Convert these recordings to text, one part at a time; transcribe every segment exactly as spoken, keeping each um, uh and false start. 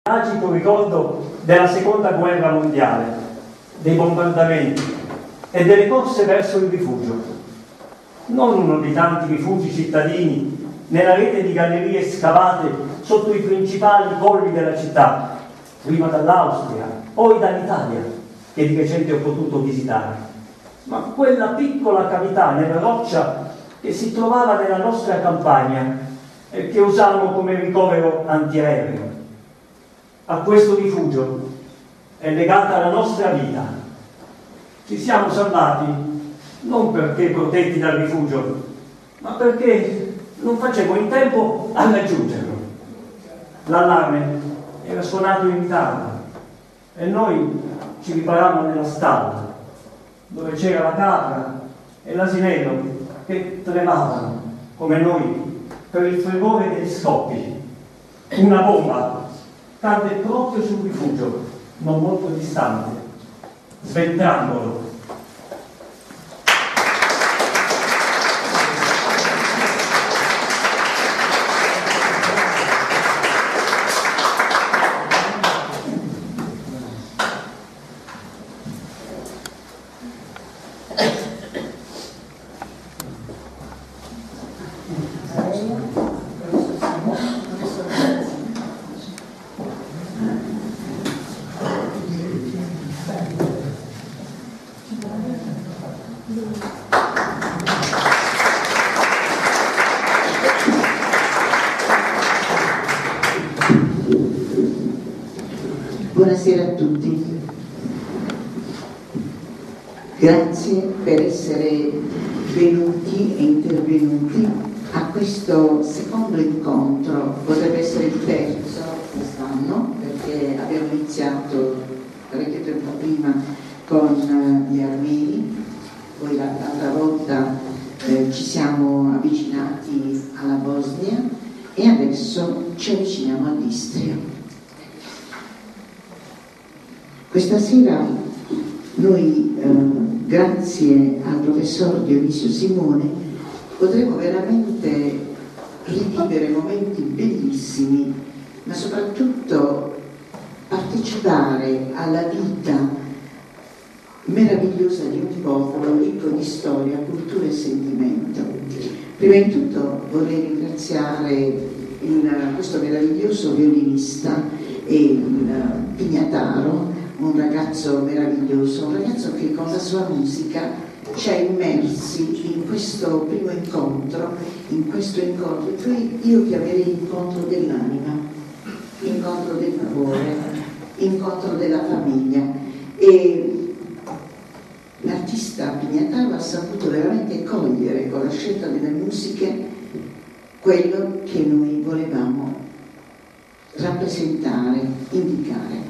Tragico ricordo della seconda guerra mondiale, dei bombardamenti e delle corse verso il rifugio. Non uno dei tanti rifugi cittadini nella rete di gallerie scavate sotto i principali colli della città, prima dall'Austria, poi dall'Italia, che di recente ho potuto visitare, ma quella piccola cavità nella roccia che si trovava nella nostra campagna e che usavamo come ricovero antiaereo. A questo rifugio è legata la nostra vita. Ci siamo salvati non perché protetti dal rifugio, ma perché non facevo in tempo a raggiungerlo. L'allarme era suonato in ritardo e noi ci riparavamo nella stalla, dove c'era la capra e l'asinello che tremavano come noi per il fragore degli scoppi. Una bomba cadde proprio sul rifugio, non molto distante, sventrandolo. Buonasera a tutti, grazie per essere venuti e intervenuti a questo secondo incontro. Potrebbe essere il terzo quest'anno, perché abbiamo iniziato parecchio tempo prima con gli armeni, poi l'altra volta eh, ci siamo avvicinati alla Bosnia e adesso ci avviciniamo all'Istria. Questa sera noi, eh, grazie al professor Dionisio Simone, potremo veramente rivivere momenti bellissimi, ma soprattutto partecipare alla vita meravigliosa di un popolo ricco di storia, cultura e sentimento. Prima di tutto vorrei ringraziare il, questo meraviglioso violinista e il Pignataro, un ragazzo meraviglioso, un ragazzo che con la sua musica ci ha immersi in questo primo incontro, in questo incontro che io chiamerei incontro dell'anima, incontro del cuore, incontro della famiglia. E l'artista Pignataro ha saputo veramente cogliere con la scelta delle musiche quello che noi volevamo rappresentare, indicare.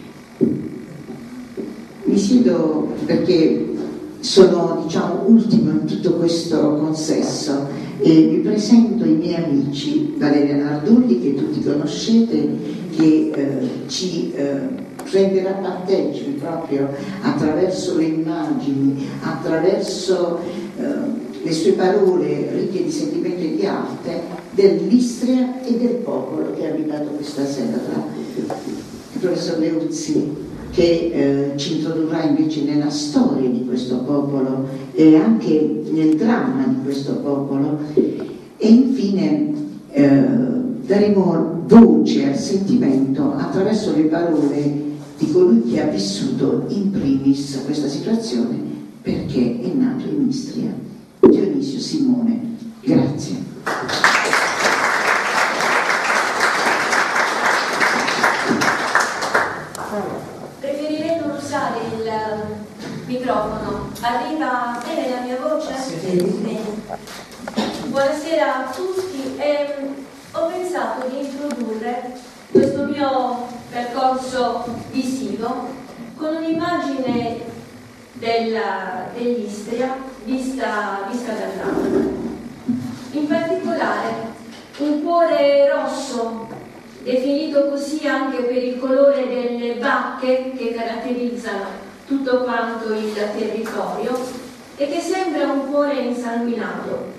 Mi siedo perché sono, diciamo, ultimo in tutto questo consesso e vi presento i miei amici: Valeria Nardulli, che tutti conoscete, che eh, ci eh, renderà partecipi proprio attraverso le immagini, attraverso eh, le sue parole ricche di sentimento e di arte, dell'Istria e del popolo che ha abitato questa sera. Il professor Leuzzi, che eh, ci introdurrà invece nella storia di questo popolo e anche nel dramma di questo popolo, e infine eh, daremo voce al sentimento attraverso le parole di colui che ha vissuto in primis questa situazione, perché è nato in Istria, Dionisio Simone. Grazie. Microfono, arriva bene la mia voce? Sì. Buonasera a tutti. E ho pensato di introdurre questo mio percorso visivo con un'immagine della, dell'Istria vista, vista dall'alto. In particolare un cuore rosso, definito così anche per il colore delle bacche che caratterizzano tutto quanto il territorio e che sembra un cuore insanguinato.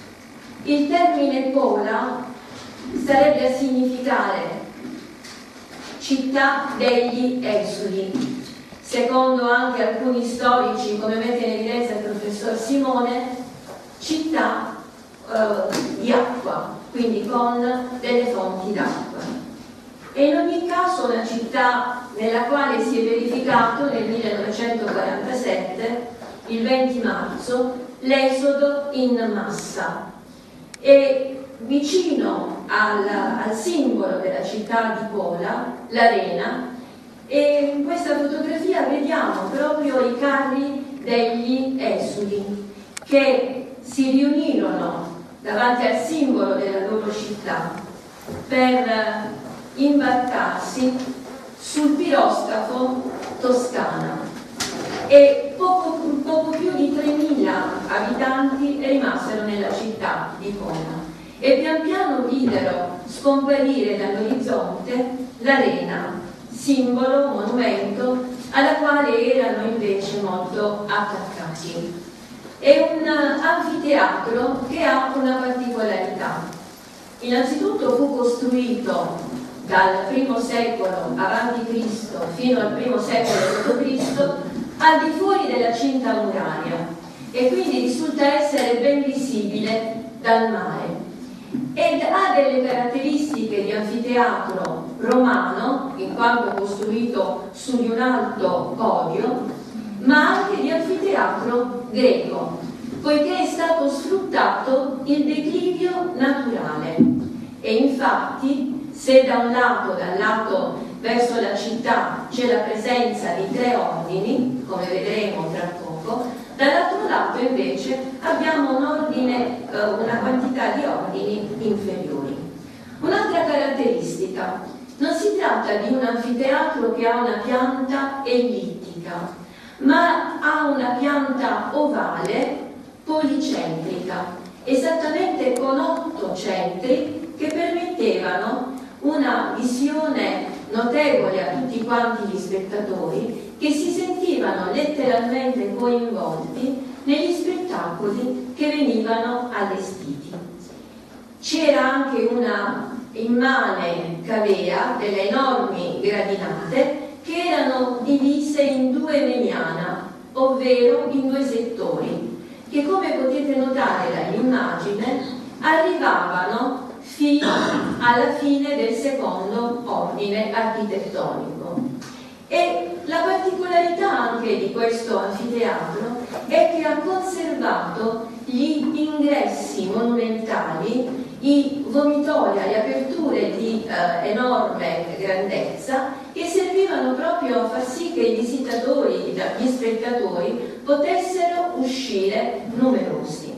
Il termine pola starebbe a significare città degli esuli. Secondo anche alcuni storici, come mette in evidenza il professor Simone, città eh, di acqua, quindi con delle fonti d'acqua. E in ogni caso una città nella quale si è verificato nel millenovecentoquarantasette, il venti marzo, l'esodo in massa. E vicino al, al simbolo della città di Pola, l'Arena, e in questa fotografia vediamo proprio i carri degli esuli che si riunirono davanti al simbolo della loro città per imbarcarsi sul piroscafo Toscana, e poco, poco più di tremila abitanti rimasero nella città di Pola e pian piano videro scomparire dall'orizzonte l'Arena, simbolo, monumento alla quale erano invece molto attaccati. È un anfiteatro che ha una particolarità. Innanzitutto fu costruito dal primo secolo avanti Cristo fino al primo secolo dopo Cristo al di fuori della cinta muraria e quindi risulta essere ben visibile dal mare ed ha delle caratteristiche di anfiteatro romano in quanto costruito su di un alto podio, ma anche di anfiteatro greco, poiché è stato sfruttato il declivio naturale. E infatti, se da un lato, dal lato verso la città, c'è la presenza di tre ordini, come vedremo tra poco, dall'altro lato invece abbiamo un ordine, eh, una quantità di ordini inferiori. Un'altra caratteristica: non si tratta di un anfiteatro che ha una pianta ellittica, ma ha una pianta ovale policentrica, esattamente con otto centri che permettevano una visione notevole a tutti quanti gli spettatori che si sentivano letteralmente coinvolti negli spettacoli che venivano allestiti. C'era anche una immane cavea, delle enormi gradinate, che erano divise in due veniana, ovvero in due settori, che come potete notare dall'immagine arrivavano fino alla fine del secondo ordine architettonico. E la particolarità anche di questo anfiteatro è che ha conservato gli ingressi monumentali, i vomitoria, le aperture di eh, enorme grandezza che servivano proprio a far sì che i visitatori, gli spettatori potessero uscire numerosi.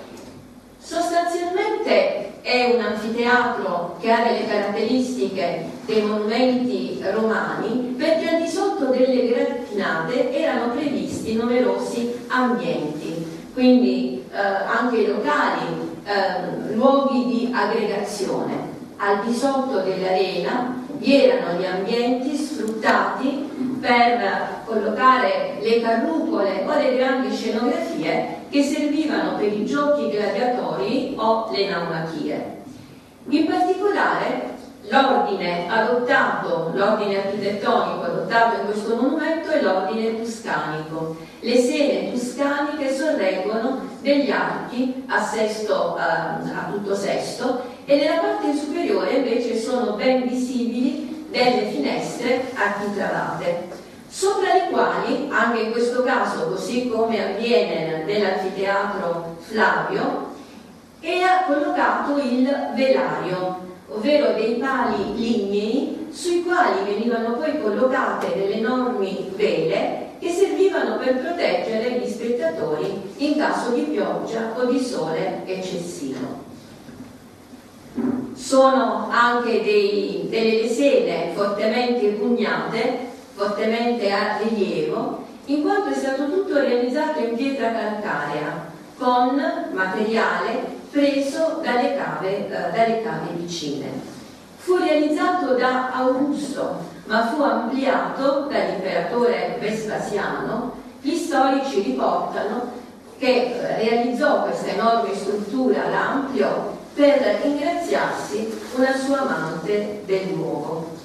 Sostanzialmente è un anfiteatro che ha delle caratteristiche dei monumenti romani, perché al di sotto delle gradinate erano previsti numerosi ambienti, quindi eh, anche locali, eh, luoghi di aggregazione. Al di sotto dell'arena vi erano gli ambienti sfruttati per collocare le carrucole o le grandi scenografie che servivano per i giochi gladiatori o le naumachie. In particolare l'ordine adottato, l'ordine architettonico adottato in questo monumento è l'ordine tuscanico. Le sene tuscaniche sorreggono degli archi a sesto, a, a tutto sesto, e nella parte superiore invece sono ben visibili delle finestre architravate, sopra le quali, anche in questo caso, così come avviene nell'anfiteatro Flavio, era collocato il velario, ovvero dei pali lignei sui quali venivano poi collocate delle enormi vele che servivano per proteggere gli spettatori in caso di pioggia o di sole eccessivo. Sono anche dei, delle lesene fortemente pugnate, fortemente a rilievo, in quanto è stato tutto realizzato in pietra calcarea con materiale preso dalle cave, eh, dalle cave vicine. Fu realizzato da Augusto, ma fu ampliato dall'imperatore Vespasiano. Gli storici riportano che realizzò questa enorme struttura, la ampliò per ingraziarsi una sua amante del luogo.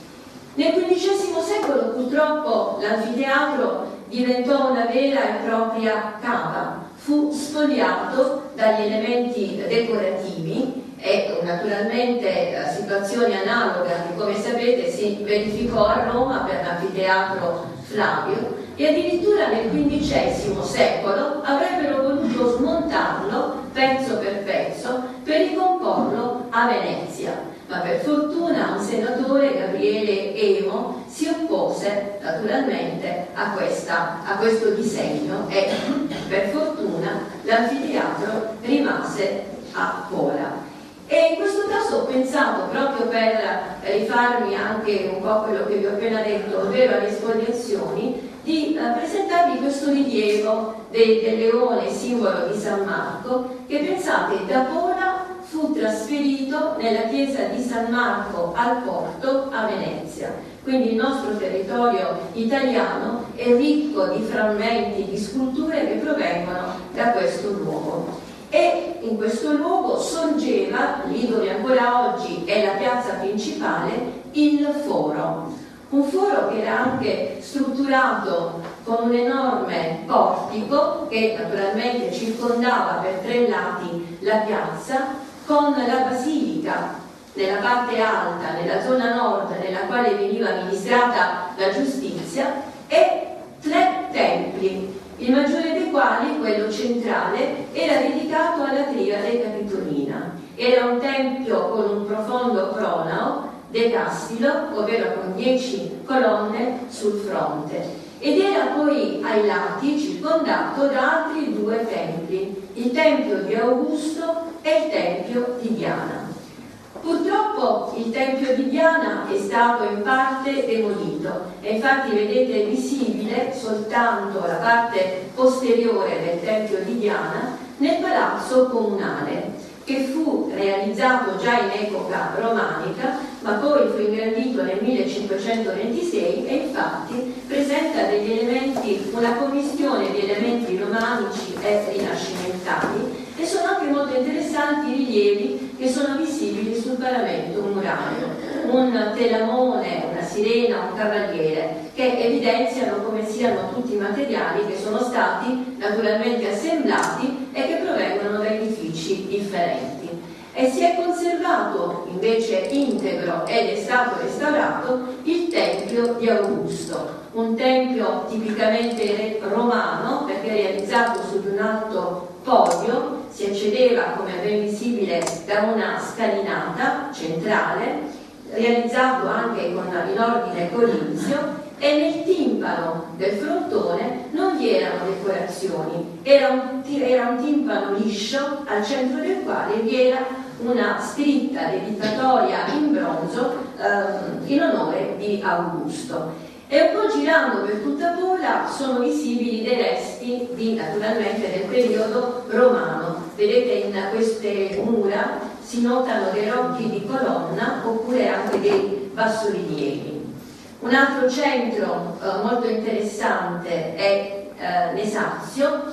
Nel quindicesimo secolo purtroppo l'anfiteatro diventò una vera e propria cava, fu spogliato dagli elementi decorativi e naturalmente la situazione analoga che come sapete si verificò a Roma per l'anfiteatro Flavio, e addirittura nel quindicesimo secolo avrebbero voluto smontarlo pezzo per pezzo per ricomporlo a Venezia, ma per fortuna un senatore, Gabriele Emo, si oppose naturalmente a, questa, a questo disegno e per fortuna l'anfiteatro rimase a Pola. E in questo caso ho pensato, proprio per rifarmi anche un po' a quello che vi ho appena detto, ovvero alle spoliazioni, di uh, presentarvi questo rilievo de, del leone, simbolo di San Marco, che pensate da Pola fu trasferito nella chiesa di San Marco al Porto a Venezia. Quindi il nostro territorio italiano è ricco di frammenti, di sculture che provengono da questo luogo. E in questo luogo sorgeva, lì dove ancora oggi è la piazza principale, il foro. Un foro che era anche strutturato con un enorme portico che naturalmente circondava per tre lati la piazza, con la basilica nella parte alta, nella zona nord, nella quale veniva amministrata la giustizia, e tre templi, il maggiore dei quali, quello centrale, era dedicato alla triade capitolina. Era un tempio con un profondo pronao, decastilo, ovvero con dieci colonne sul fronte, ed era poi ai lati circondato da altri due templi, il tempio di Augusto e il tempio di Diana. Purtroppo il tempio di Diana è stato in parte demolito e infatti vedete visibile soltanto la parte posteriore del tempio di Diana nel palazzo comunale, che fu realizzato già in epoca romanica, ma poi fu ingrandito nel millecinquecentoventisei e infatti presenta degli elementi, una commistione di elementi romanici e rinascimentali, e sono anche molto interessanti i rilievi che sono visibili sul paramento murario, un telamone, una sirena, un cavaliere, che evidenziano come siano tutti materiali che sono stati naturalmente assemblati e che provengono da edifici differenti. E si è conservato invece integro ed è stato restaurato il Tempio di Augusto, un tempio tipicamente romano perché realizzato su di un alto podio, si accedeva come è ben visibile da una scalinata centrale, realizzato anche con, in ordine corinzio, e nel timpano del frontone non vi erano decorazioni, era un, era un timpano liscio al centro del quale vi era una scritta dedicatoria in bronzo ehm, in onore di Augusto. E un po' girando per tutta Pola sono visibili dei resti di, naturalmente, del periodo romano. Vedete in queste mura si notano dei rocchi di colonna oppure anche dei bassorilievi. Un altro centro eh, molto interessante è eh, Nesazio,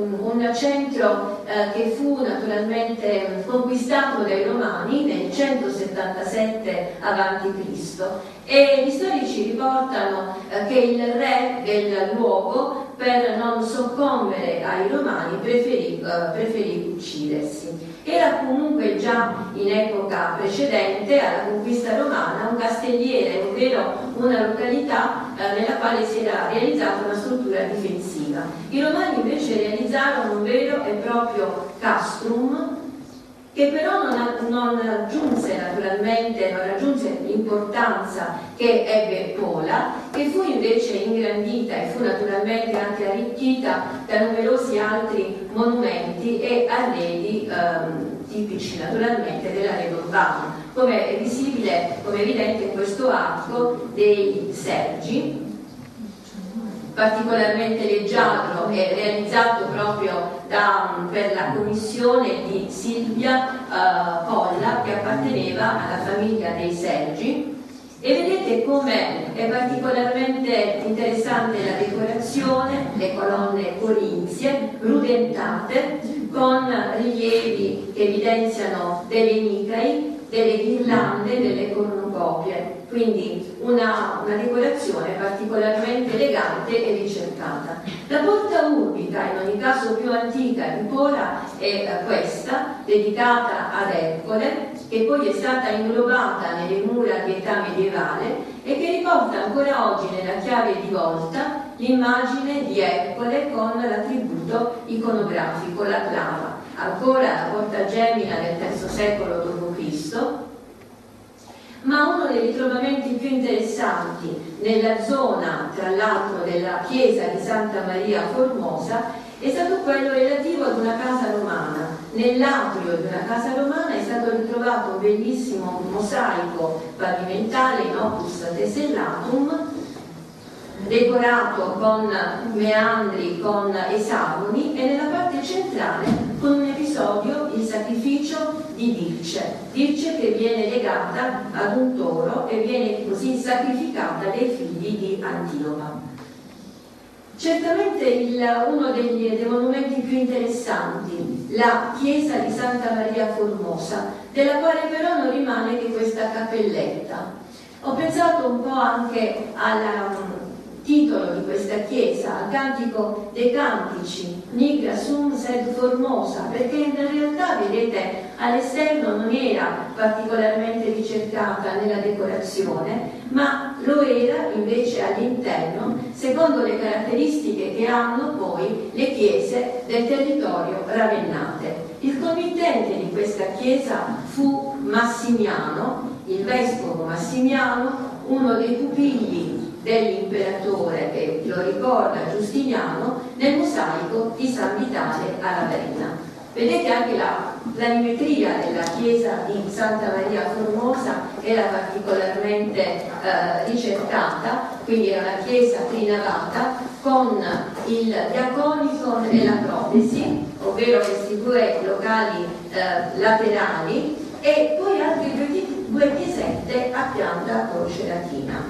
un centro eh, che fu naturalmente conquistato dai Romani nel centosettantasette avanti Cristo, e gli storici riportano eh, che il re del luogo, per non soccombere ai Romani, preferì, eh, preferì uccidersi. Era comunque già in epoca precedente alla conquista romana un castelliere, ovvero una località eh, nella quale si era realizzata una struttura difensiva. I Romani invece realizzarono un vero e proprio castrum, che però non, non raggiunse naturalmente, non raggiunse l'importanza che ebbe Pola, che fu invece ingrandita e fu naturalmente anche arricchita da numerosi altri monumenti e arredi ehm, tipici naturalmente dell'arredo urbano, come è visibile, come è evidente in questo arco dei Sergi, particolarmente leggiadro e realizzato proprio da, per la commissione di Silvia eh, Polla, che apparteneva alla famiglia dei Sergi. E vedete come è particolarmente interessante la decorazione, le colonne corinzie rudentate con rilievi che evidenziano delle nicai, delle ghirlande, delle cornucopie. quindi una, una decorazione particolarmente elegante e ricercata. La porta urbica, in ogni caso più antica di Pola, è questa, dedicata ad Ercole, che poi è stata inglobata nelle mura di età medievale e che riporta ancora oggi nella chiave di volta l'immagine di Ercole con l'attributo iconografico, la clava. Ancora la porta Gemina del terzo secolo dopo Cristo, ma uno dei ritrovamenti più interessanti nella zona, tra l'altro, della chiesa di Santa Maria Formosa è stato quello relativo ad una casa romana. Nell'atrio di una casa romana è stato ritrovato un bellissimo mosaico pavimentale in opus tesellatum, decorato con meandri, con esagoni, e nella parte centrale con un episodio, il sacrificio di Dirce, Dirce che viene legata ad un toro e viene così sacrificata dai figli di Antiopa. Certamente il, uno degli, dei monumenti più interessanti, la chiesa di Santa Maria Formosa, della quale però non rimane che questa cappelletta. Ho pensato un po' anche alla titolo di questa chiesa, al cantico dei cantici, Nigra sum sed formosa, perché in realtà, vedete, all'esterno non era particolarmente ricercata nella decorazione, ma lo era invece all'interno, secondo le caratteristiche che hanno poi le chiese del territorio ravennate. Il committente di questa chiesa fu Massimiano, il vescovo Massimiano, uno dei pupilli dell'imperatore, che lo ricorda Giustiniano, nel mosaico di San Vitale a Ravenna. Vedete anche la planimetria della chiesa di Santa Maria Formosa era particolarmente eh, ricercata, quindi era una chiesa trinavata con il diaconico e la protesi, ovvero questi due locali eh, laterali, e poi altre due, due chiesette a pianta a croce latina,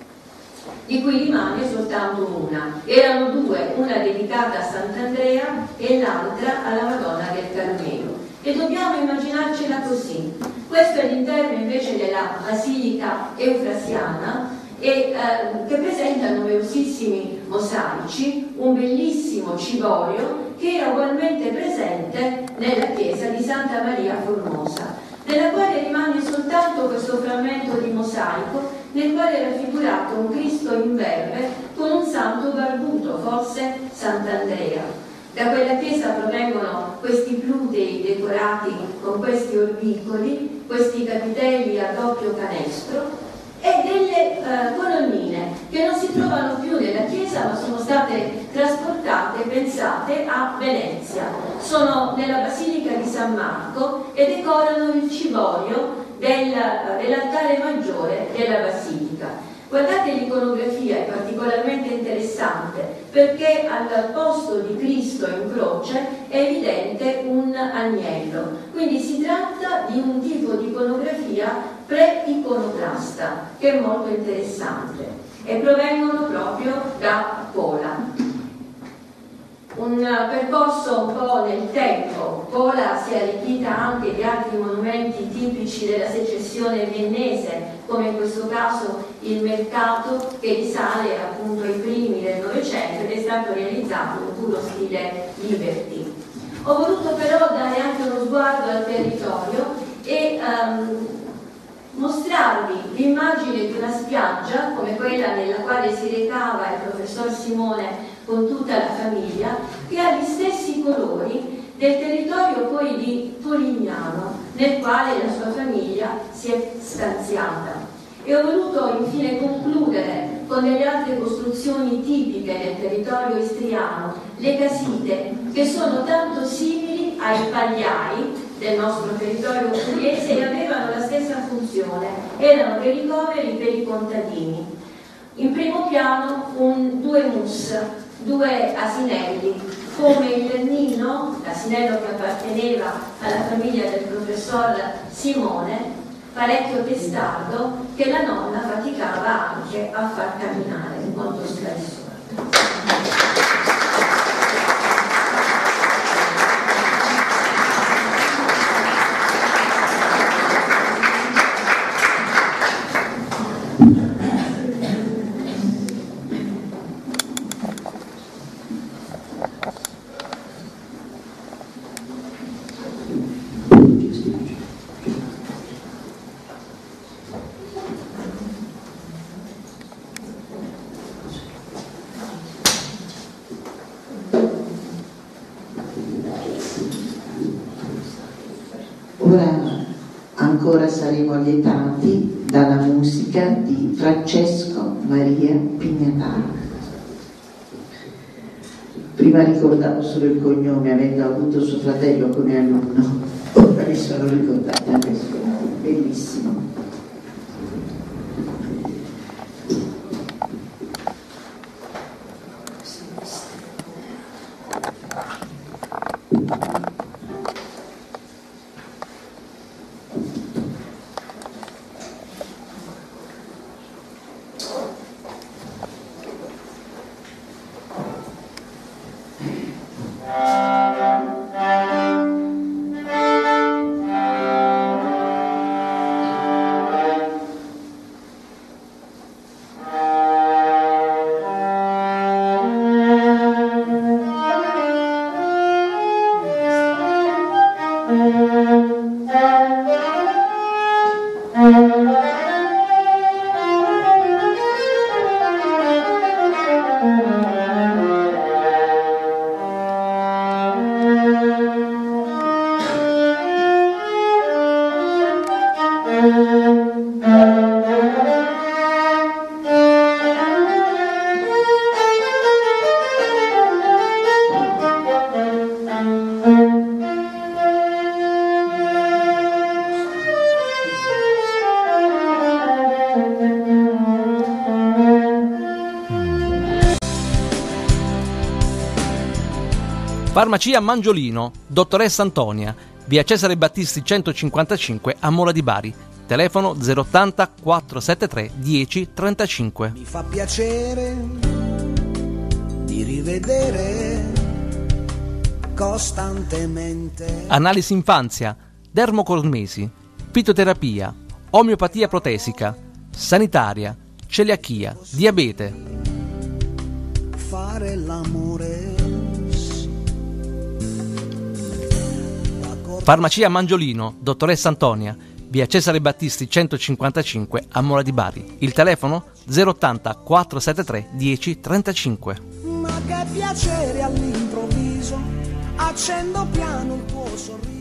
di cui rimane soltanto una. Erano due, una dedicata a Sant'Andrea e l'altra alla Madonna del Carmelo. E dobbiamo immaginarcela così. Questo è l'interno invece della Basilica Eufrasiana, e, eh, che presenta numerosissimi mosaici, un bellissimo ciborio che era ugualmente presente nella chiesa di Santa Maria Formosa, nella quale rimane soltanto questo frammento di mosaico nel quale è raffigurato un Cristo in verve con un santo barbuto, forse Sant'Andrea. Da quella chiesa provengono questi plutei decorati con questi orbicoli, questi capitelli a doppio canestro e delle eh, colonnine che non si trovano più nella chiesa, ma sono state trasportate, pensate, a Venezia. Sono nella Basilica di San Marco e decorano il ciborio del, dell'altare maggiore della Basilica. Guardate, l'iconografia è particolarmente interessante perché al posto di Cristo in croce è evidente un agnello, quindi si tratta di un tipo di iconografia pre-iconoclasta che è molto interessante, e provengono proprio da Pola. Un percorso un po' nel tempo. Pola si è arricchita anche di altri monumenti tipici della secessione viennese, come in questo caso il mercato, che risale appunto ai primi del Novecento ed è stato realizzato in puro stile Liberty. Ho voluto però dare anche uno sguardo al territorio e um, mostrarvi l'immagine di una spiaggia come quella nella quale si recava il professor Simone con tutta la famiglia, che ha gli stessi colori del territorio poi di Polignano, nel quale la sua famiglia si è stanziata. E ho voluto infine concludere con delle altre costruzioni tipiche del territorio istriano, le casite, che sono tanto simili ai pagliai del nostro territorio pugliese e avevano la stessa funzione, erano dei ricoveri per i contadini. In primo piano un, due mus, due asinelli, come il Nino, l'asinello che apparteneva alla famiglia del professor Simone, parecchio testardo, che la nonna faticava anche a far camminare, molto spesso. Ora ancora saremo lietati dalla musica di Francesco Maria Pignataro. Prima ricordavo solo il cognome, avendo avuto suo fratello come alunno, ora mi sono ricordata questo, bellissimo. Farmacia Mangiolino, dottoressa Antonia, via Cesare Battisti centocinquantacinque a Mola di Bari. Telefono zero ottanta quattrocentosettantatré dieci trentacinque. Mi fa piacere di rivedere costantemente. Analisi infanzia, dermocormesi, fitoterapia, omeopatia protesica, sanitaria, celiachia, diabete. Fare l'amore. Farmacia Mangiolino, dottoressa Antonia, via Cesare Battisti centocinquantacinque a Mola di Bari. Il telefono zero ottanta quattrocentosettantatré dieci trentacinque. Ma che piacere all'improvviso, accendo piano il tuo sorriso.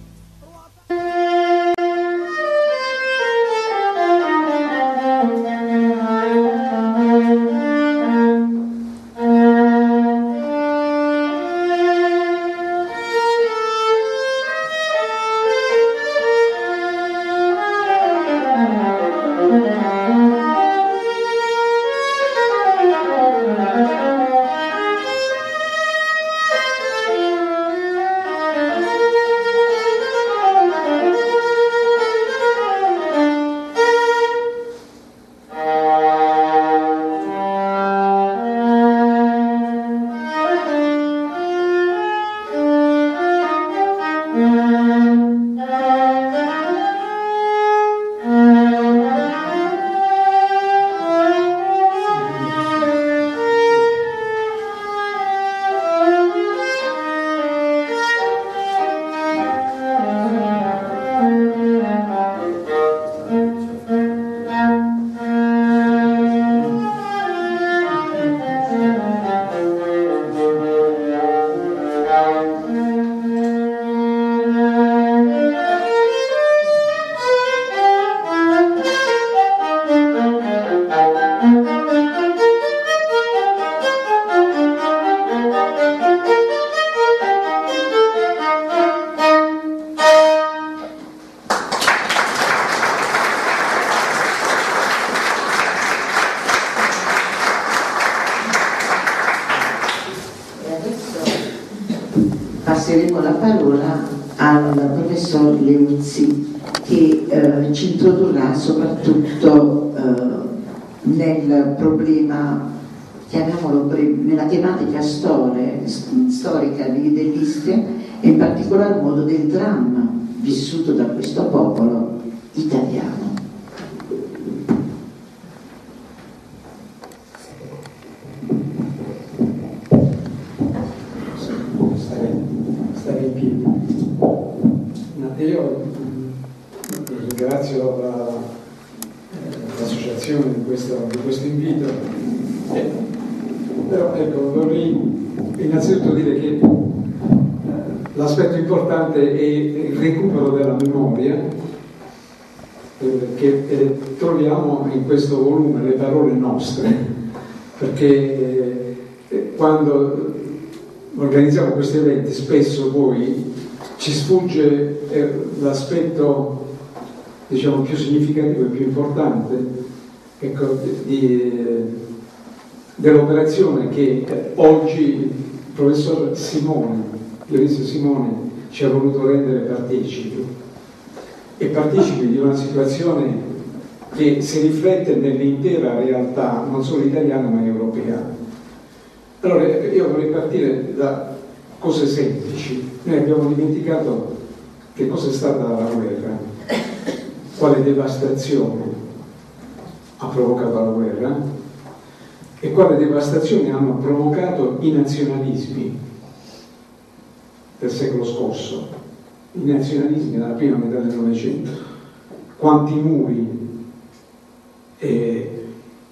passeremo la parola al professor Leuzzi che eh, ci introdurrà soprattutto eh, nel problema, chiamiamolo, nella tematica storia, storica dell'Istria e in particolar modo del dramma vissuto da questo popolo italiano. Stare in piedi. Io ringrazio la, l'associazione di questo, di questo invito, eh, però ecco, vorrei innanzitutto dire che eh, l'aspetto importante è il recupero della memoria, eh, che eh, troviamo in questo volume, le parole nostre, perché eh, quando organizziamo questi eventi spesso poi ci sfugge eh, l'aspetto, diciamo, più significativo e più importante, ecco, di, eh, dell'operazione che eh, oggi il professor Simone, Dionisio Simone, ci ha voluto rendere partecipi, e partecipi di una situazione che si riflette nell'intera realtà, non solo italiana ma europea. Allora io vorrei partire da cose semplici. Noi abbiamo dimenticato che cosa è stata la guerra, quale devastazione ha provocato la guerra e quale devastazione hanno provocato i nazionalismi del secolo scorso, i nazionalismi della prima metà del Novecento, quanti muri e,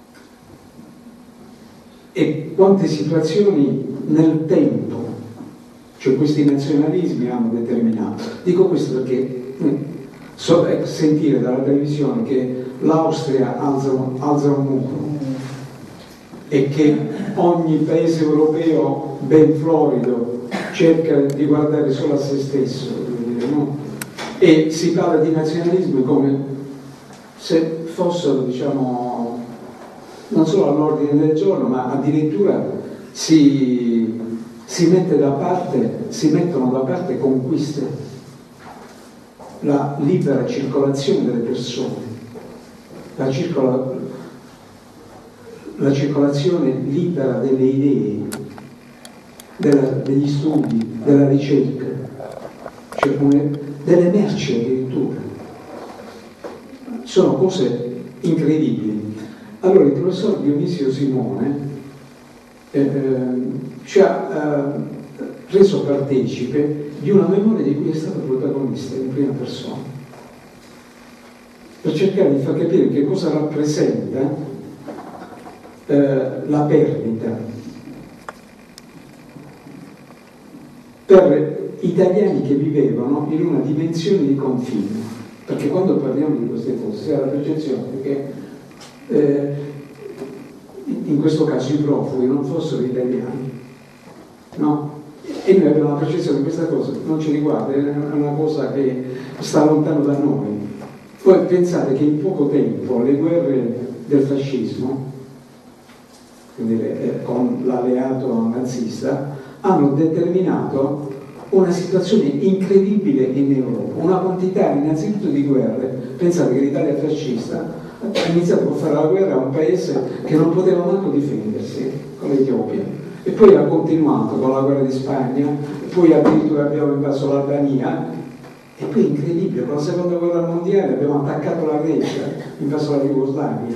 e quante situazioni nel tempo, cioè questi nazionalismi hanno determinato. Dico questo perché eh, so, eh, sentire dalla televisione che l'Austria alza, alza un muro e che ogni paese europeo ben florido cerca di guardare solo a se stesso, no? E si parla di nazionalismo come se fossero, diciamo, non solo all'ordine del giorno, ma addirittura si, si mette da parte, si mettono da parte conquiste, la libera circolazione delle persone, la, circola, la circolazione libera delle idee, della, degli studi, della ricerca, cioè come delle merci addirittura. Sono cose incredibili. Allora il professor Dionisio Simone eh, eh, ci ha eh, reso partecipe di una memoria di cui è stato protagonista in prima persona, per cercare di far capire che cosa rappresenta eh, la perdita per italiani che vivevano in una dimensione di confine, perché quando parliamo di queste cose si ha la percezione che eh, in questo caso i profughi non fossero italiani, no? E noi abbiamo la percezione che questa cosa non ci riguarda, è una cosa che sta lontano da noi. Poi pensate che in poco tempo le guerre del fascismo, quindi eh, con l'alleato nazista, hanno determinato una situazione incredibile in Europa, una quantità innanzitutto di guerre. Pensate che l'Italia fascista ha iniziato a fare la guerra a un paese che non poteva manco difendersi, con l'Etiopia, e poi ha continuato con la guerra di Spagna, poi addirittura abbiamo invaso l'Albania, e poi incredibile, con la seconda guerra mondiale abbiamo attaccato la Grecia, invaso la Jugoslavia,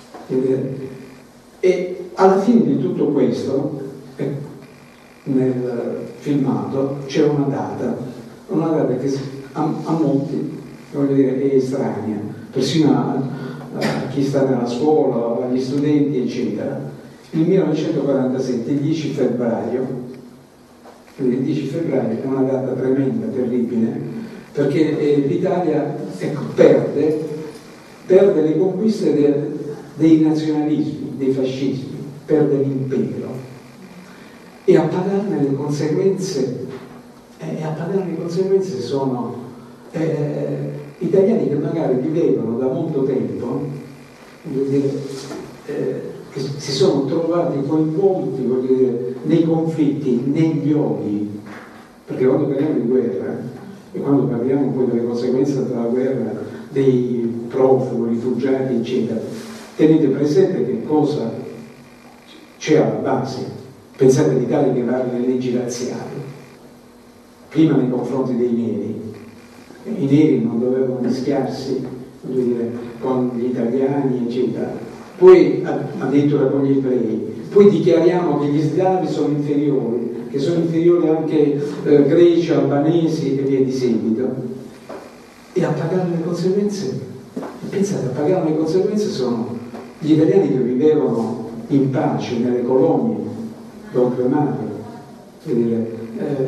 e alla fine di tutto questo eh, nel filmato c'è una data, una data che a, a molti, voglio dire, è estranea, persino a, a chi sta nella scuola, agli studenti, eccetera. Il millenovecentoquarantasette, il dieci febbraio, il dieci febbraio è una data tremenda, terribile, perché eh, l'Italia ecco, perde, perde le conquiste de, dei nazionalismi, dei fascismi, perde l'impero. E a pagarne le conseguenze, eh, a pagarne le conseguenze sono eh, italiani che magari vivevano da molto tempo, voglio dire, eh, che si sono trovati coinvolti, voglio dire, nei conflitti, negli odi, perché quando parliamo di guerra e quando parliamo poi delle conseguenze della guerra, dei profughi, rifugiati, eccetera, tenete presente che cosa c'è alla base. Pensate all'Italia che va alle leggi razziali, prima nei confronti dei neri. I neri non dovevano mischiarsi, voglio dire, con gli italiani, eccetera. Poi addirittura con gli ebrei. Poi dichiariamo che gli slavi sono inferiori, che sono inferiori anche eh, greci, albanesi e via di seguito. E a pagare le conseguenze, pensate, a pagare le conseguenze sono gli italiani che vivevano in pace nelle colonie d'oltremare, eh,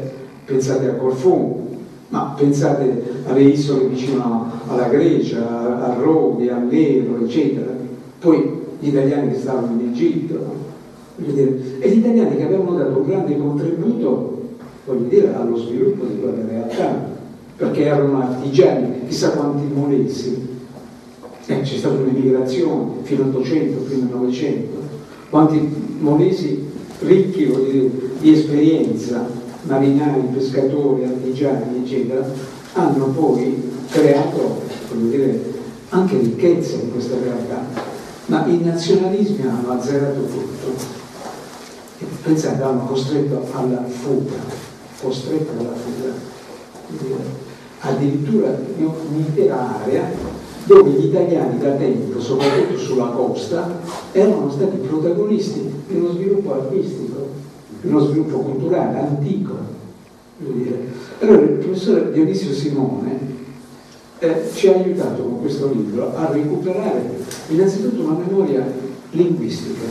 pensate a Corfù, ma pensate alle isole vicino alla Grecia, a Rodi, all'Ero, eccetera. Poi gli italiani che stavano in Egitto, no? E gli italiani che avevano dato un grande contributo, voglio dire, allo sviluppo di quella realtà, perché erano artigiani, chissà quanti monesi. Eh, c'è stata un'emigrazione fino all'Ottocento, fino al Novecento, quanti monesi ricchi, voglio dire, di esperienza, marinai, pescatori, artigiani, eccetera, hanno poi creato, voglio dire, anche ricchezza in questa realtà, ma i nazionalismi hanno azzerato tutto. E pensate, hanno costretto alla fuga, costretto alla fuga, addirittura in un'intera area dove gli italiani da tempo, soprattutto sulla costa, erano stati protagonisti di uno sviluppo artistico, di uno sviluppo culturale antico. Allora il professor Dionisio Simone eh, ci ha aiutato con questo libro a recuperare innanzitutto una memoria linguistica,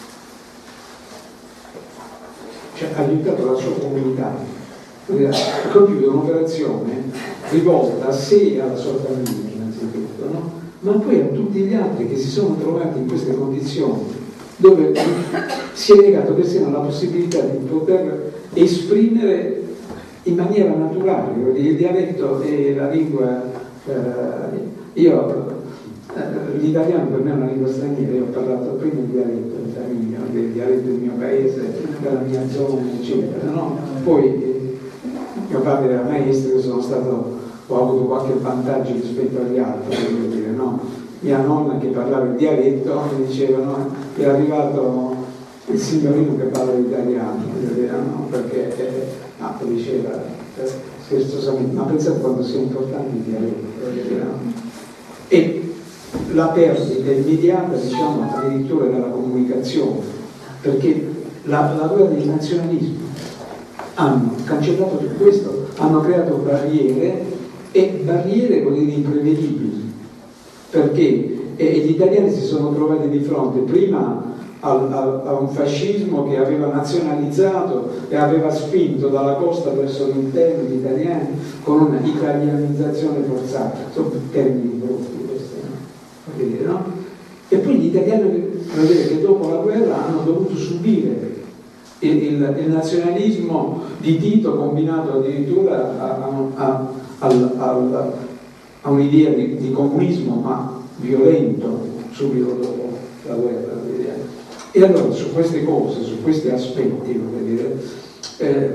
cioè ha aiutato la sua comunità, ha compiuto un'operazione rivolta a sé e alla sua famiglia innanzitutto, no? Ma poi a tutti gli altri che si sono trovati in queste condizioni, dove si è negato persino la possibilità di poter esprimere in maniera naturale il dialetto e la lingua. Eh, io eh, l'italiano per me è una lingua straniera, io ho parlato prima di dialetto in famiglia, del dialetto del mio paese, della mia zona, eccetera, no? Poi eh, mio padre era maestro, io sono stato, ho avuto qualche vantaggio rispetto agli altri, voglio dire, no? Mia nonna che parlava il dialetto mi diceva, no? È arrivato il signorino che parla l'italiano, no? Perché eh, ah, lo diceva eh, scherzosamente, ma pensate quanto sia importante il dialetto, no? E la perdita immediata, diciamo, addirittura della comunicazione, perché la, la guerra dei nazionalismi hanno cancellato tutto questo, hanno creato barriere e barriere, voglio dire, imprevedibili, perché e, e gli italiani si sono trovati di fronte prima al, al, a un fascismo che aveva nazionalizzato e aveva spinto dalla costa verso l'interno gli italiani con una italianizzazione forzata, sono termini brutti questi, no? Vedete, no? E poi gli italiani, vedete, che dopo la guerra hanno dovuto subire il, il, il nazionalismo di Tito combinato addirittura a, a, a, a, a un'idea di, di comunismo ma violento subito dopo la guerra. E allora su queste cose, su questi aspetti, voglio dire, eh,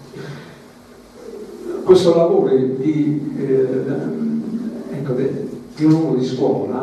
questo lavoro di, eh, ecco, de, di un uomo di scuola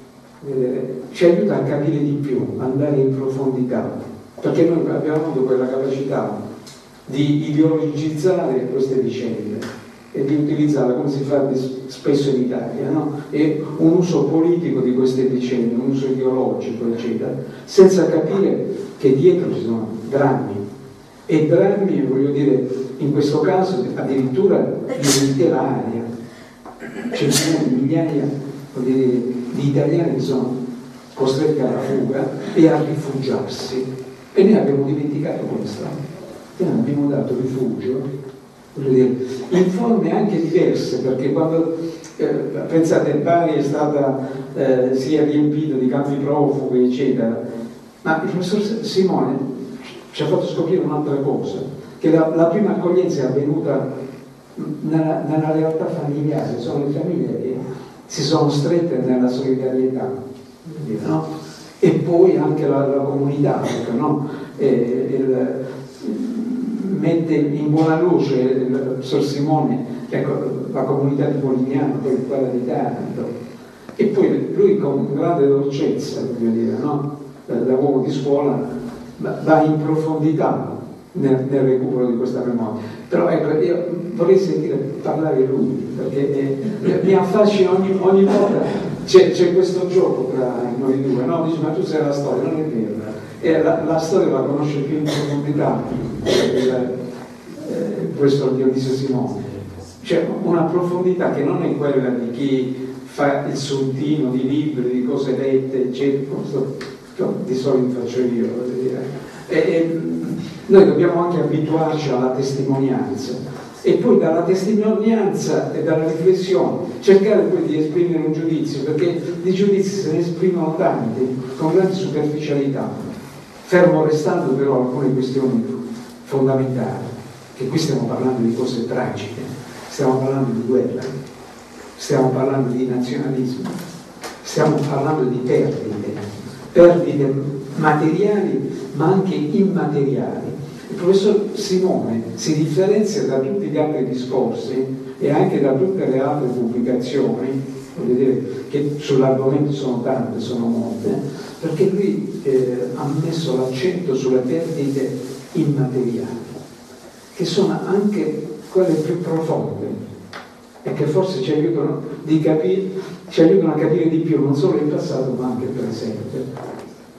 eh, ci aiuta a capire di più, andare in profondità, perché noi abbiamo avuto quella capacità di ideologizzare queste vicende e di utilizzarla come si fa spesso in Italia, no? E un uso politico di queste vicende, un uso ideologico, eccetera, senza capire che dietro ci sono drammi. E drammi, voglio dire, in questo caso addirittura in un'intera area. Centinaia di migliaia, voglio dire, di italiani che sono costretti alla fuga e a rifugiarsi. E noi abbiamo dimenticato questo. E abbiamo dato rifugio, voglio dire, in forme anche diverse, perché quando eh, pensate Bari è stata eh, si è riempito di campi profughi, eccetera, ma il professor Simone ci ha fatto scoprire un'altra cosa, che la, la prima accoglienza è avvenuta nella, nella realtà familiare, sono le famiglie che si sono strette nella solidarietà, no? E poi anche la, la comunità, no? E, il, mette in buona luce il professor Simone, ecco, la comunità di Polignano, poi quella di Taranto, e poi lui con grande dolcezza, voglio dire, no? Da, da uomo di scuola va in profondità nel, nel recupero di questa memoria. Però ecco, io vorrei sentire parlare lui, perché eh, mi affascina ogni, ogni volta, c'è, c'è questo gioco tra noi due, no? Dici, ma tu sei la storia, non è vero. E la, la storia la conosce più in profondità il, eh, questo Dionisio Simone, c'è una profondità che non è quella di chi fa il sottino di libri, di cose dette, eccetera, questo di solito faccio io, voglio dire. E, e, noi dobbiamo anche abituarci alla testimonianza, e poi dalla testimonianza e dalla riflessione cercare poi di esprimere un giudizio, perché di giudizi se ne esprimono tanti con grande superficialità, fermo restando però alcune questioni fondamentali, che qui stiamo parlando di cose tragiche, stiamo parlando di guerra, stiamo parlando di nazionalismo, stiamo parlando di perdite, perdite materiali ma anche immateriali. Il professor Simone si differenzia da tutti gli altri discorsi e anche da tutte le altre pubblicazioni, voglio dire, che sull'argomento sono tante, sono molte, perché lui eh, ha messo l'accento sulle perdite immateriali, che sono anche quelle più profonde e che forse ci aiutano, di capire, ci aiutano a capire di più non solo il passato ma anche il presente.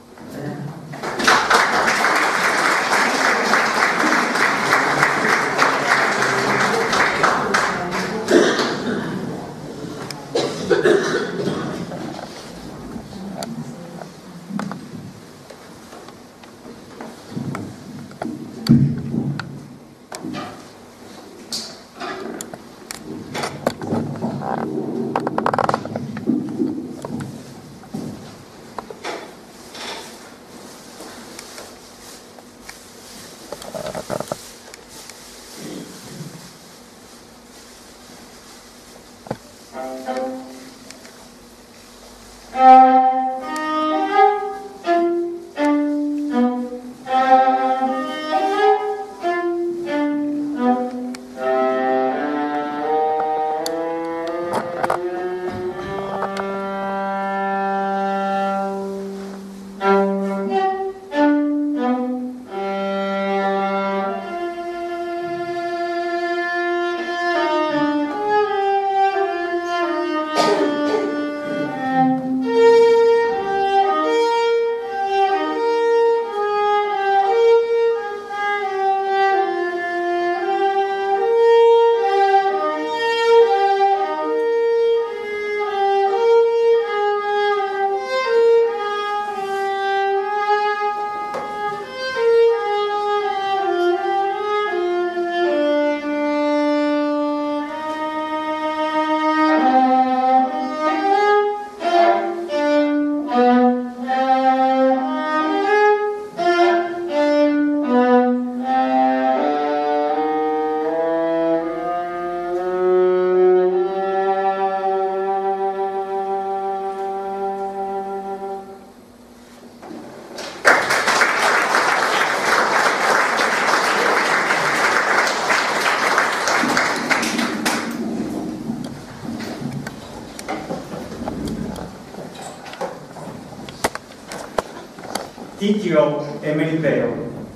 Titio e Melibeo,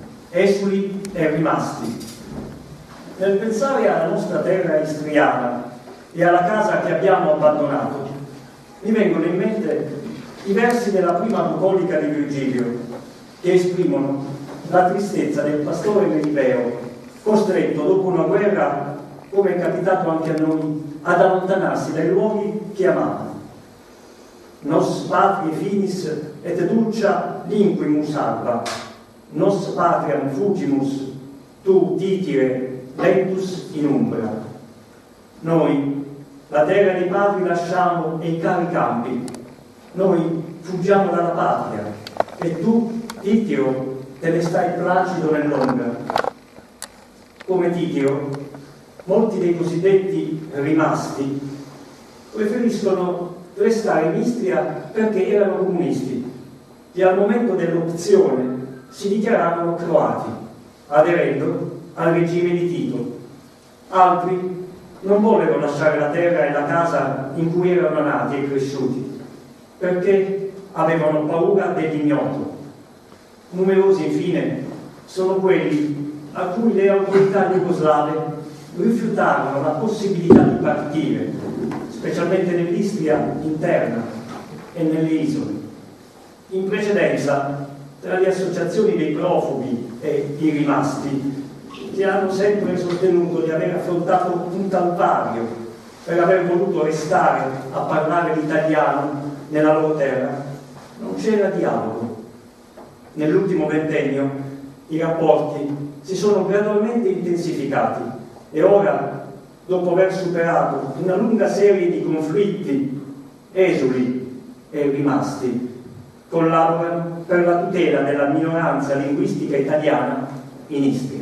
esuli e rimasti. Nel pensare alla nostra terra istriana e alla casa che abbiamo abbandonato, mi vengono in mente i versi della prima bucolica di Virgilio, che esprimono la tristezza del pastore Melibeo, costretto dopo una guerra, come è capitato anche a noi, ad allontanarsi dai luoghi che amava. Nos patrie finis et dulcia linquimus alba, nos patriam fugimus, tu titire lentus in umbra. Noi la terra dei padri lasciamo e i cari campi, noi fuggiamo dalla patria e tu, Titio, te ne stai placido nell'ombra. Come Titio, molti dei cosiddetti rimasti preferiscono restare in Istria perché erano comunisti e al momento dell'opzione si dichiaravano croati, aderendo al regime di Tito. Altri non vollero lasciare la terra e la casa in cui erano nati e cresciuti, perché avevano paura dell'ignoto. Numerosi, infine, sono quelli a cui le autorità jugoslave rifiutarono la possibilità di partire, specialmente nell'Istria interna e nelle isole. In precedenza, tra le associazioni dei profughi e i rimasti, che hanno sempre sostenuto di aver affrontato un calvario per aver voluto restare a parlare l'italiano nella loro terra, non c'era dialogo. Nell'ultimo ventennio i rapporti si sono gradualmente intensificati E ora, dopo aver superato una lunga serie di conflitti, esuli e rimasti, collaborano per la tutela della minoranza linguistica italiana in Istria.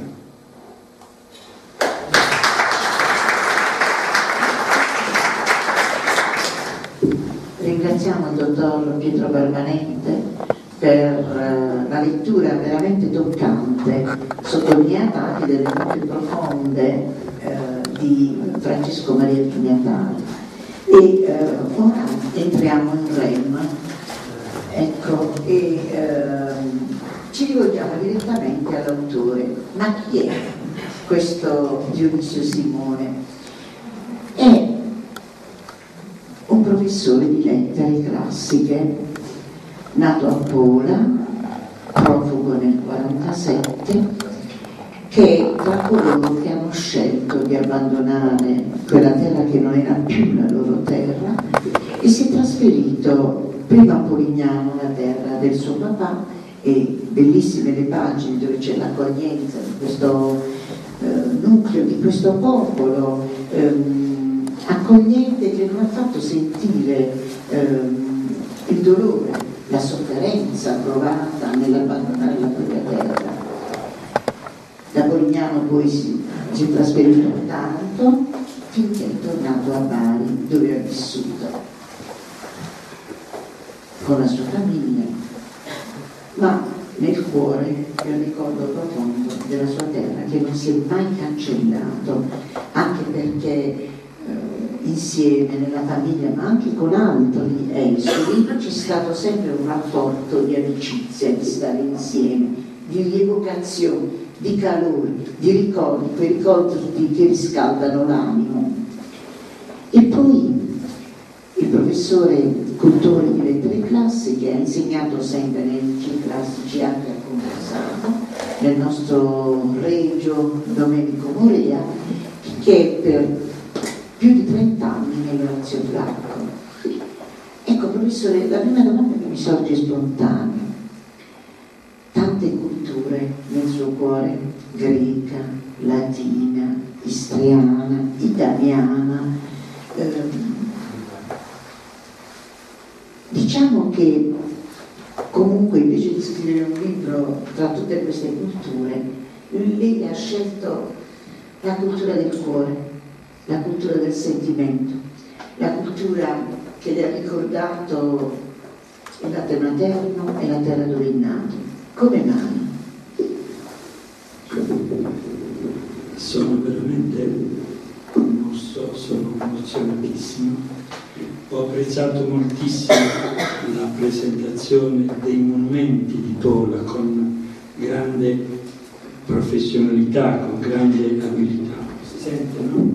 Ringraziamo il dottor Pietro Barbanente per la lettura veramente toccante, sottolineata anche delle note profonde eh, di Francesco Maria Pignatari. E eh, ora entriamo in rem, ecco, e eh, ci rivolgiamo direttamente all'autore. Ma chi è questo Dionisio Simone? È un professore di lettere classiche, nato a Pola, profugo nel quarantasette, che è tra coloro che hanno scelto di abbandonare quella terra che non era più la loro terra e si è trasferito prima a Polignano, la terra del suo papà, e bellissime le pagine dove c'è l'accoglienza di questo eh, nucleo, di questo popolo ehm, accogliente, che non ha fatto sentire ehm, il dolore, la sofferenza provata nell'abbandonare la propria terra. Da Polignano poi si, si è trasferito a Taranto finché è tornato a Bari, dove ha vissuto con la sua famiglia, ma nel cuore è un ricordo profondo della sua terra che non si è mai cancellato, anche perché eh, insieme nella famiglia, ma anche con altri esuli, c'è stato sempre un rapporto di amicizia, di stare insieme, di rievocazione, di calori, di ricordi, quei ricordi che riscaldano l'animo. E poi il professore cultore di lettere classiche ha insegnato sempre nei licei classici, anche a Conversano, nel nostro regio Domenico Morea, che per più di trent'anni nell'Orazio Flacco. Ecco, professore, la prima domanda che mi sorge spontanea: tante culture nel suo cuore, greca, latina, istriana, italiana, ehm, diciamo che comunque invece di scrivere un libro tra tutte queste culture, lei ha scelto la cultura del cuore, la cultura del sentimento, la cultura che le ha ricordato il latte materno e la terra dove è nato. Come mai? Sono veramente commosso, sono emozionatissimo. Ho apprezzato moltissimo la presentazione dei monumenti di Pola con grande professionalità, con grande abilità. Si sente, no?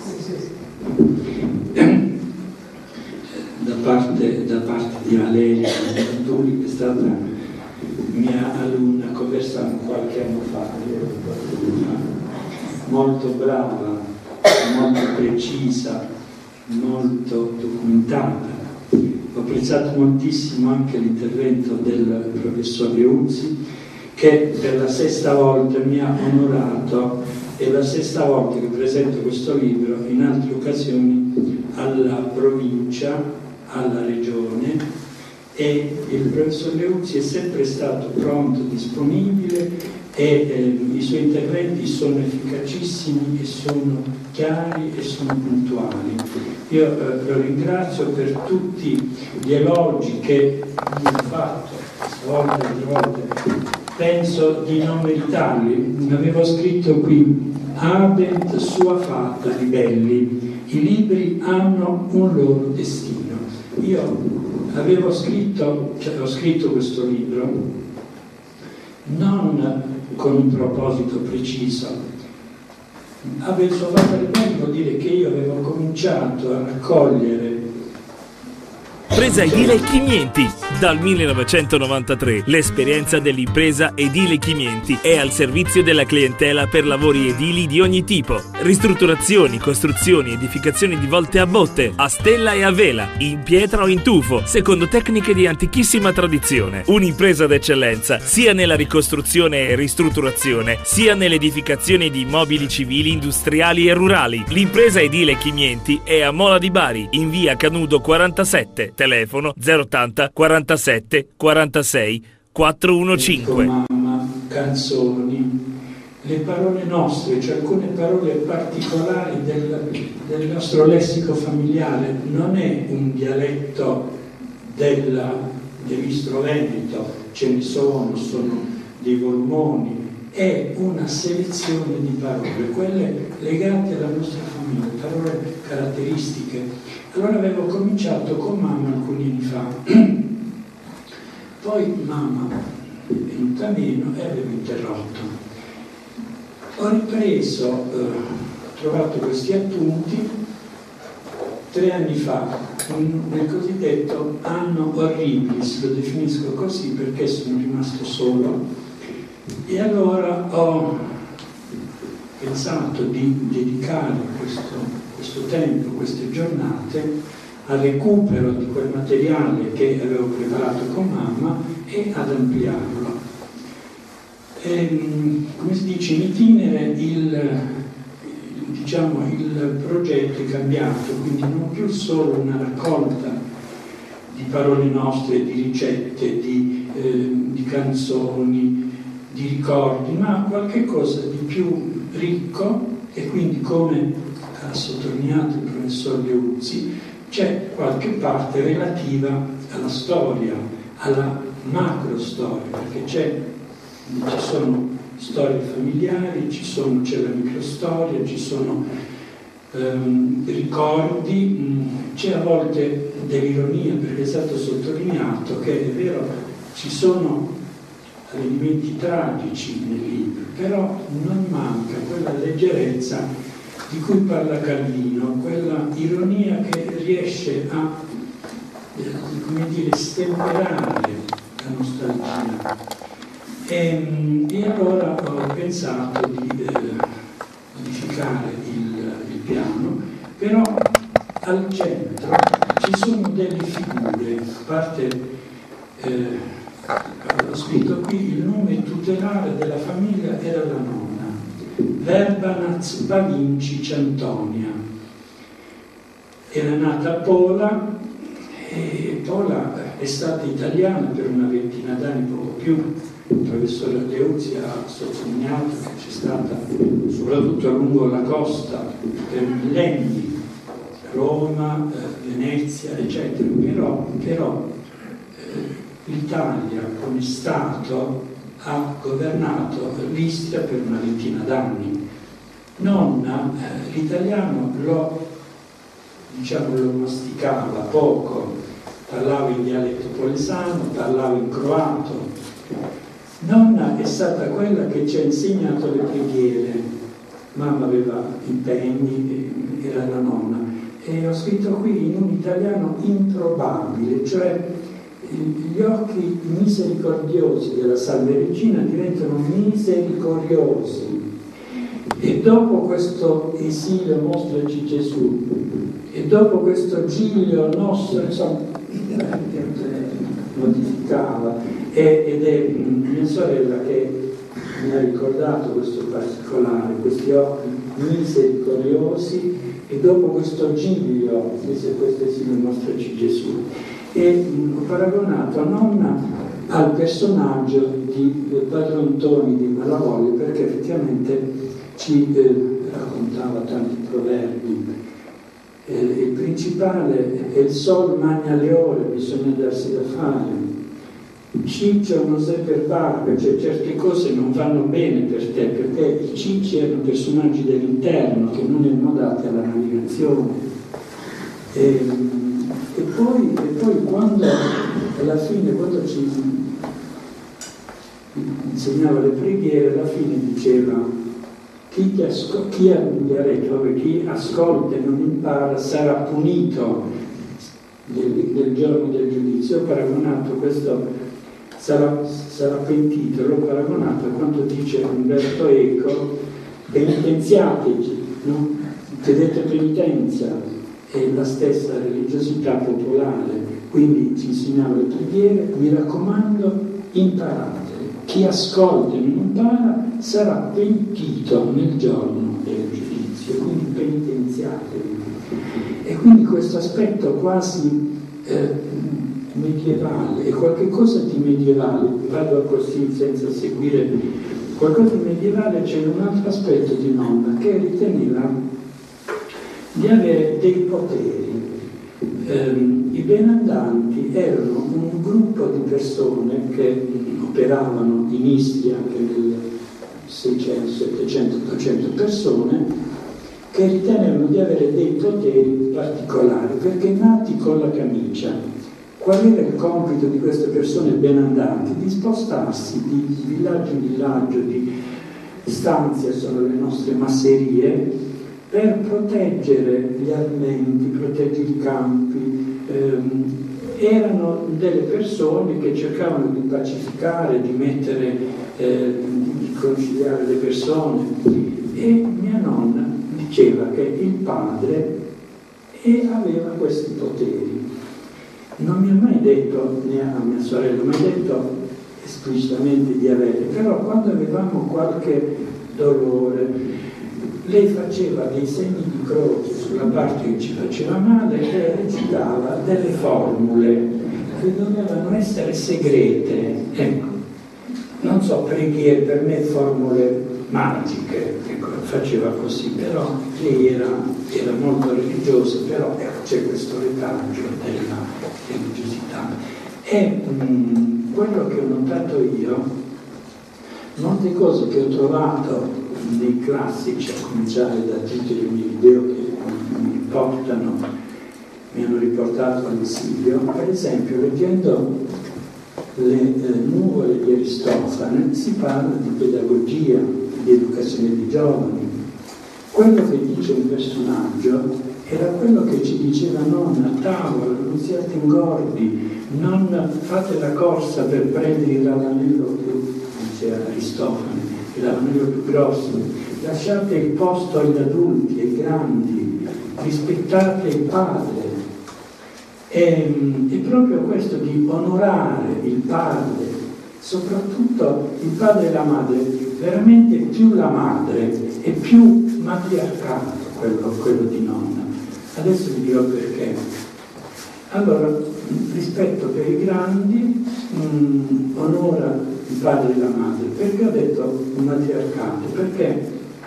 Da parte, da parte di Valeria Antuli, che è stata mia alunna, conversando qualche anno fa, molto brava, molto precisa, molto documentata. Ho apprezzato moltissimo anche l'intervento del professor Leuzzi, che per la sesta volta mi ha onorato, è la sesta volta che presento questo libro, in altre occasioni alla provincia, alla regione, e il professor Leuzzi è sempre stato pronto, disponibile, e eh, i suoi interventi sono efficacissimi e sono chiari e sono puntuali. Io eh, lo ringrazio per tutti gli elogi che mi ha fatto, stavolta e altre volte. Penso di non meritarli. Avevo scritto qui: Abet sua fata di belli, i libri hanno un loro destino. Io avevo scritto, cioè ho scritto questo libro non con un proposito preciso. Avevo sua fata di belli vuol dire che io avevo cominciato a raccogliere. Presa edile Chimienti, Dal millenovecentonovantatré l'esperienza dell'impresa Edile Chimienti è al servizio della clientela per lavori edili di ogni tipo. Ristrutturazioni, costruzioni, edificazioni di volte a botte, a stella e a vela, in pietra o in tufo, secondo tecniche di antichissima tradizione. Un'impresa d'eccellenza sia nella ricostruzione e ristrutturazione, sia nell'edificazione di immobili civili, industriali e rurali. L'impresa Edile Chimienti è a Mola di Bari, in via Canudo quarantasette, telefono zero ottanta quarantasette quarantasei quattrocentoquindici. Mamma, canzoni, le parole nostre, cioè alcune parole particolari del, del nostro lessico familiare. Non è un dialetto della, dell'Istro Veneto, ce ne sono, sono dei volmoni, è una selezione di parole, quelle legate alla nostra famiglia, parole caratteristiche. Allora avevo cominciato con mamma alcuni anni fa. Poi mamma è venuta meno e avevo interrotto. Ho ripreso, eh, ho trovato questi appunti tre anni fa, nel cosiddetto anno horribilis, lo definisco così perché sono rimasto solo, e allora ho pensato di dedicare questo, questo tempo, queste giornate, al recupero di quel materiale che avevo preparato con mamma e ad ampliarlo. E, come si dice, in itinere il, diciamo, il progetto è cambiato, quindi non più solo una raccolta di parole nostre, di ricette, di, eh, di canzoni, di ricordi, ma qualche cosa di più ricco, e quindi, come ha sottolineato il professor Leuzzi, c'è qualche parte relativa alla storia, alla macro storia, perché c'è, ci sono storie familiari, ci sono, c'è la microstoria, ci sono ehm, ricordi, c'è a volte dell'ironia, perché è stato sottolineato che è vero, ci sono avvenimenti tragici nel libro, però non manca quella leggerezza di cui parla Calvino, quella ironia che riesce a, eh, come dire, stemperare la nostalgia. E, e allora ho pensato di eh, modificare il, il piano, però al centro ci sono delle figure, a parte, eh, ho scritto qui, il nome tutelare della famiglia era la nonna, Verbanaz Bavinci Ciantonia. Era nata a Pola, e Pola è stata italiana per una ventina d'anni, poco più. Il professor Leuzzi ha sottolineato che c'è stata, soprattutto a lungo la costa, per millenni, Roma, eh, Venezia, eccetera. Però, però eh, l'Italia come Stato ha governato l'Istria per una ventina d'anni. Nonna, eh, l'italiano lo, diciamo, lo masticava poco, parlava in dialetto polesano, parlava in croato. Nonna è stata quella che ci ha insegnato le preghiere. Mamma aveva impegni, era la nonna. E ho scritto qui in un italiano improbabile, cioè gli occhi misericordiosi della Salve Regina diventano misericordiosi, e dopo questo esilio mostraci Gesù, e dopo questo giglio nostro, insomma, modificava, e, ed è mia sorella che mi ha ricordato questo particolare, questi occhi misericordiosi, e dopo questo giglio, questo esilio mostraci Gesù. E mh, ho paragonato a nonna al personaggio di eh, Padron Toni di Malavoglia, perché effettivamente ci eh, raccontava tanti proverbi. Eh, il principale è il sol magna le ore, bisogna darsi da fare. Ciccio non sei per barba, cioè certe cose non vanno bene per te, perché i cicci erano personaggi dell'interno che non erano dati alla navigazione. E, E poi, e poi quando alla fine, quando ci insegnava le preghiere, alla fine diceva: chi, ti ascol- chi, ha, chi ascolta e non impara sarà punito. del, del giorno del giudizio. Ho paragonato questo, sarà, sarà pentito, l'ho paragonato a quanto dice Umberto Eco, penitenziatevi, no? Vedete, penitenza è la stessa religiosità popolare, quindi ci insegnava le preghiere, mi raccomando, imparate. Chi ascolta e non impara sarà pentito nel giorno del giudizio, quindi penitenziatevi. E quindi questo aspetto quasi eh, medievale, è qualcosa di medievale, vado così senza seguire, qualcosa di medievale. C'è un altro aspetto di nonna che riteneva di avere dei poteri. Eh, I benandanti erano un gruppo di persone che operavano in Istria anche nel seicento, settecento, ottocento persone, che ritenevano di avere dei poteri particolari, perché nati con la camicia. Qual era il compito di queste persone benandanti? Di spostarsi di villaggio in villaggio, di stanze, sono le nostre masserie, per proteggere gli alimenti, proteggere i campi. Ehm, erano delle persone che cercavano di pacificare, di mettere, eh, di conciliare le persone. E mia nonna diceva che il padre e aveva questi poteri. Non mi ha mai detto, né a mia sorella, mai detto esplicitamente di avere, però quando avevamo qualche dolore, lei faceva dei segni di croce sulla parte che ci faceva male e recitava delle formule che dovevano essere segrete. Ecco, non so, preghiere, per me formule magiche, ecco, faceva così, però lei era, era molto religiosa, però ecco, c'è questo retaggio della religiosità. E mh, quello che ho notato io, molte cose che ho trovato nei classici, a cominciare da tutti i miei video che mi portano, mi hanno riportato all'esilio, per esempio leggendo le eh, nuvole di Aristofane si parla di pedagogia, di educazione di giovani. Quello che dice un personaggio era quello che ci diceva nonna: a tavola non siate ingordi, non fate la corsa per prendere il ravanello più, dice Aristofane, il ravanello più grosso, lasciate il posto agli adulti, ai grandi, rispettate il padre. E, è proprio questo di onorare il padre, soprattutto il padre e la madre, veramente più la madre e più matriarcato quello, quello di nonna. Adesso vi dirò perché. Allora, rispetto per i grandi, mh, onora il padre e la madre. Perché ho detto matriarcato? Perché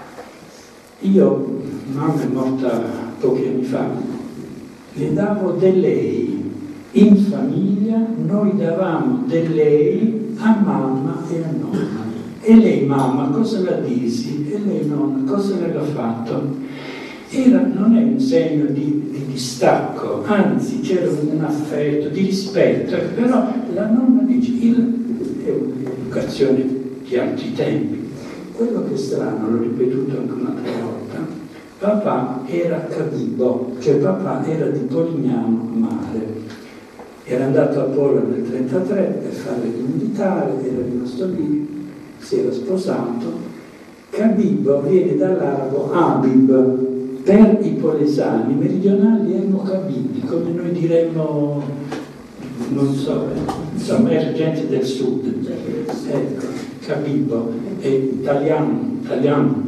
io, mamma è morta pochi anni fa, le davo del lei. In famiglia noi davamo del lei a mamma e a nonna. E lei mamma cosa la disi? E lei nonna cosa le aveva fatto? Era, non è un segno di, di distacco, anzi c'era un affetto, di rispetto, però la nonna dice, il, è un'educazione di altri tempi. Quello che è strano, l'ho ripetuto anche un'altra volta, papà era Cabibo, cioè papà era di Polignano Mare. Era andato a Pola nel trentatré per fare il militare, era rimasto lì, si era sposato. Cabibo viene dall'arabo Abib, per i polesani meridionali erano Cabibi, come noi diremmo, non so, insomma, era gente del sud. Ecco, Cabibo, è italiano, italiano.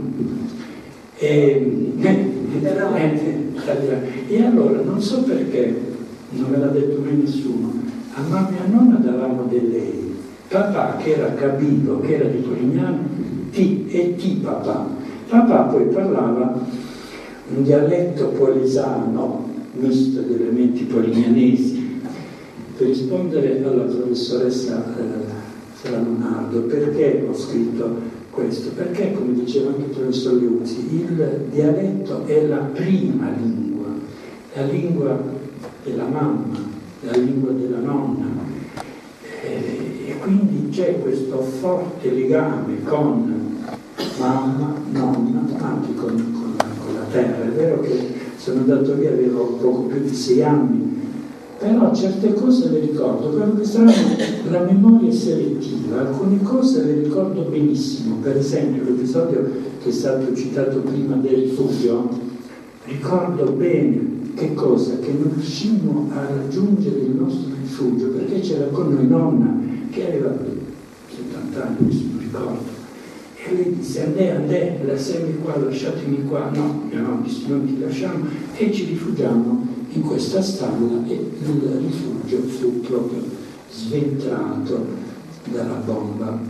E, eh, eh, italiano. E allora, non so perché, non me l'ha detto mai nessuno, a mamma e a nonna davamo del lei. Papà, che era Cabibo, che era di Polignano, ti e ti papà. Papà poi parlava un dialetto polesano, misto di elementi polignanesi. Per rispondere alla professoressa eh, Leonardo, perché ho scritto questo? Perché, come diceva anche il professor Liuzzi, il dialetto è la prima lingua, la lingua della mamma, la lingua della nonna, e, e quindi c'è questo forte legame con mamma, nonna, anche con, con, con la terra. È vero che sono andato lì, avevo poco più di sei anni, però certe cose le ricordo. Quello che strano, la memoria è selettiva, alcune cose le ricordo benissimo. Per esempio l'episodio che è stato citato prima del rifugio, ricordo bene che cosa? Che non riuscimmo a raggiungere il nostro rifugio perché c'era con noi nonna che aveva settanta anni, se non ricordo, e lei disse: Andè, Andè, lasciami qua, lasciatemi qua. No, mia nonna disse: non ti lasciamo, e ci rifugiamo in questa stalla, e il rifugio fu proprio sventrato dalla bomba.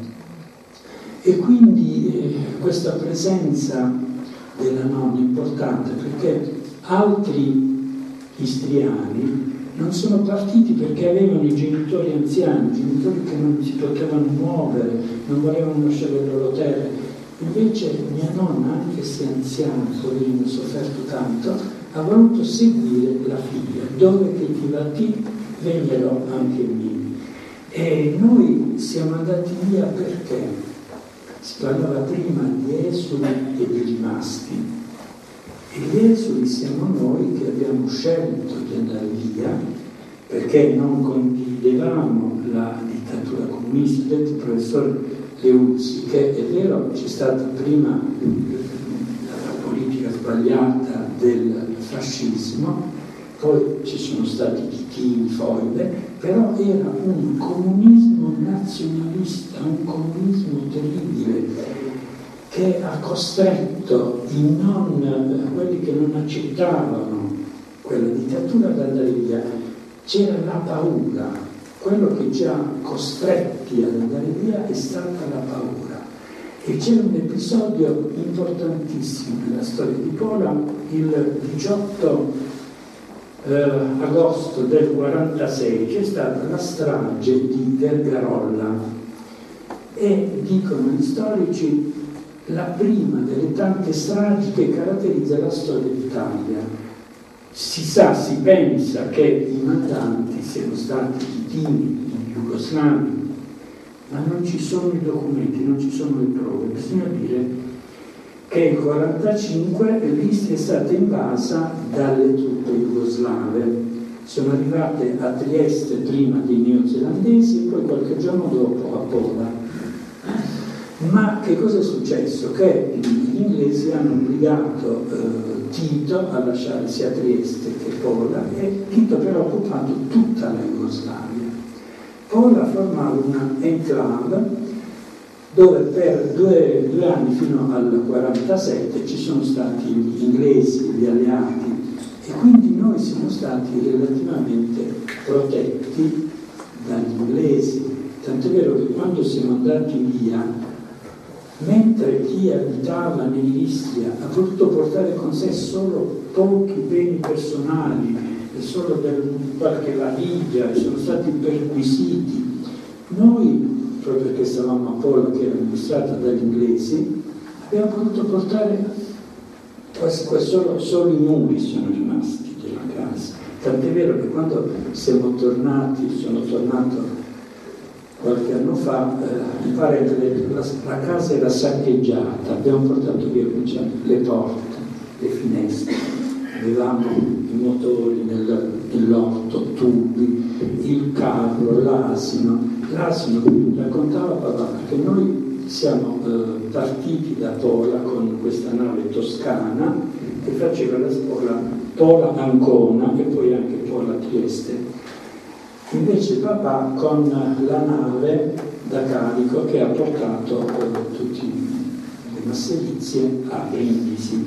E quindi eh, questa presenza della nonna è importante, perché altri istriani non sono partiti perché avevano i genitori anziani, genitori che non si potevano muovere, non volevano lasciare le loro terre. Invece mia nonna, anche se anziana, poverina, ha sofferto tanto, ha voluto seguire la figlia. Dove che ti va ti, vennero anche miei. E noi siamo andati via perché si parlava prima di esuli e di rimasti. E gli esuli siamo noi che abbiamo scelto di andare via perché non condividevamo la dittatura comunista. Ha detto il professor Leuzzi che è vero, c'è stata prima la politica sbagliata del fascismo, poi ci sono stati Chitini, foibe, però era un comunismo nazionalista, un comunismo terribile, che ha costretto i non, quelli che non accettavano quella dittatura ad andare via. C'era la paura, quello che ci ha costretti ad andare via è stata la paura. E c'è un episodio importantissimo nella storia di Pola, il diciotto eh, agosto del quarantasei c'è stata la strage di Vergarolla, e dicono gli storici la prima delle tante stragi che caratterizza la storia d'Italia. Si sa, si pensa che i mandanti siano stati Chitini, i jugoslavi, ma non ci sono i documenti, non ci sono le prove. Bisogna dire che nel quarantacinque l'Istria è stata invasa dalle truppe jugoslave. Sono arrivate a Trieste prima dei neozelandesi e poi qualche giorno dopo a Pola. Ma che cosa è successo? Che gli inglesi hanno obbligato eh, Tito a lasciare sia Trieste che Pola, e Tito però ha occupato tutta la Jugoslavia. Pola formava una enclave dove per due, due anni fino al quarantasette ci sono stati gli inglesi, gli alleati, e quindi noi siamo stati relativamente protetti dagli inglesi. Tant'è vero che quando siamo andati via, mentre chi abitava nell'Istria ha potuto portare con sé solo pochi beni personali e solo del, qualche valigia, e sono stati perquisiti, noi, proprio perché stavamo a Pola che era amministrata dagli inglesi, abbiamo potuto portare quasi, quasi solo, solo i muri sono rimasti della casa. Tant'è vero che quando siamo tornati, sono tornato qualche anno fa, eh, mi pare che la, la casa era saccheggiata, abbiamo portato via le porte, le finestre, avevamo i motori nel, nell'orto, tubi, il carro, l'asino. L'asino raccontava papà perché noi siamo eh, partiti da Pola con questa nave toscana che faceva la spola Pola-Ancona e poi anche Pola-Trieste. Invece papà con la nave da carico che ha portato eh, tutte le masserizie a Brindisi,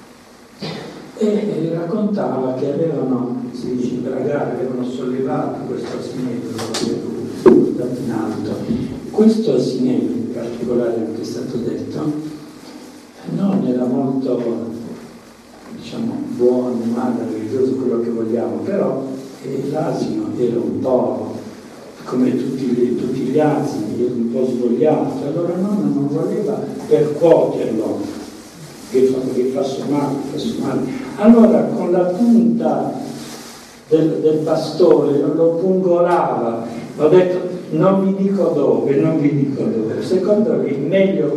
e, e raccontava che avevano, si dice bragare, avevano sollevato questo asinello portato in alto. Questo asinello in particolare, anche è stato detto, non era molto, diciamo, buono, umano, religioso, quello che vogliamo, però e l'asino era un po' come tutti gli, tutti gli asini, era un po' svogliato, allora nonna non voleva percuoterlo, che fa, che fa somare, fa somare. Allora con la punta del, del bastone lo pungolava. Ho detto non vi dico dove, non vi dico dove, secondo me meglio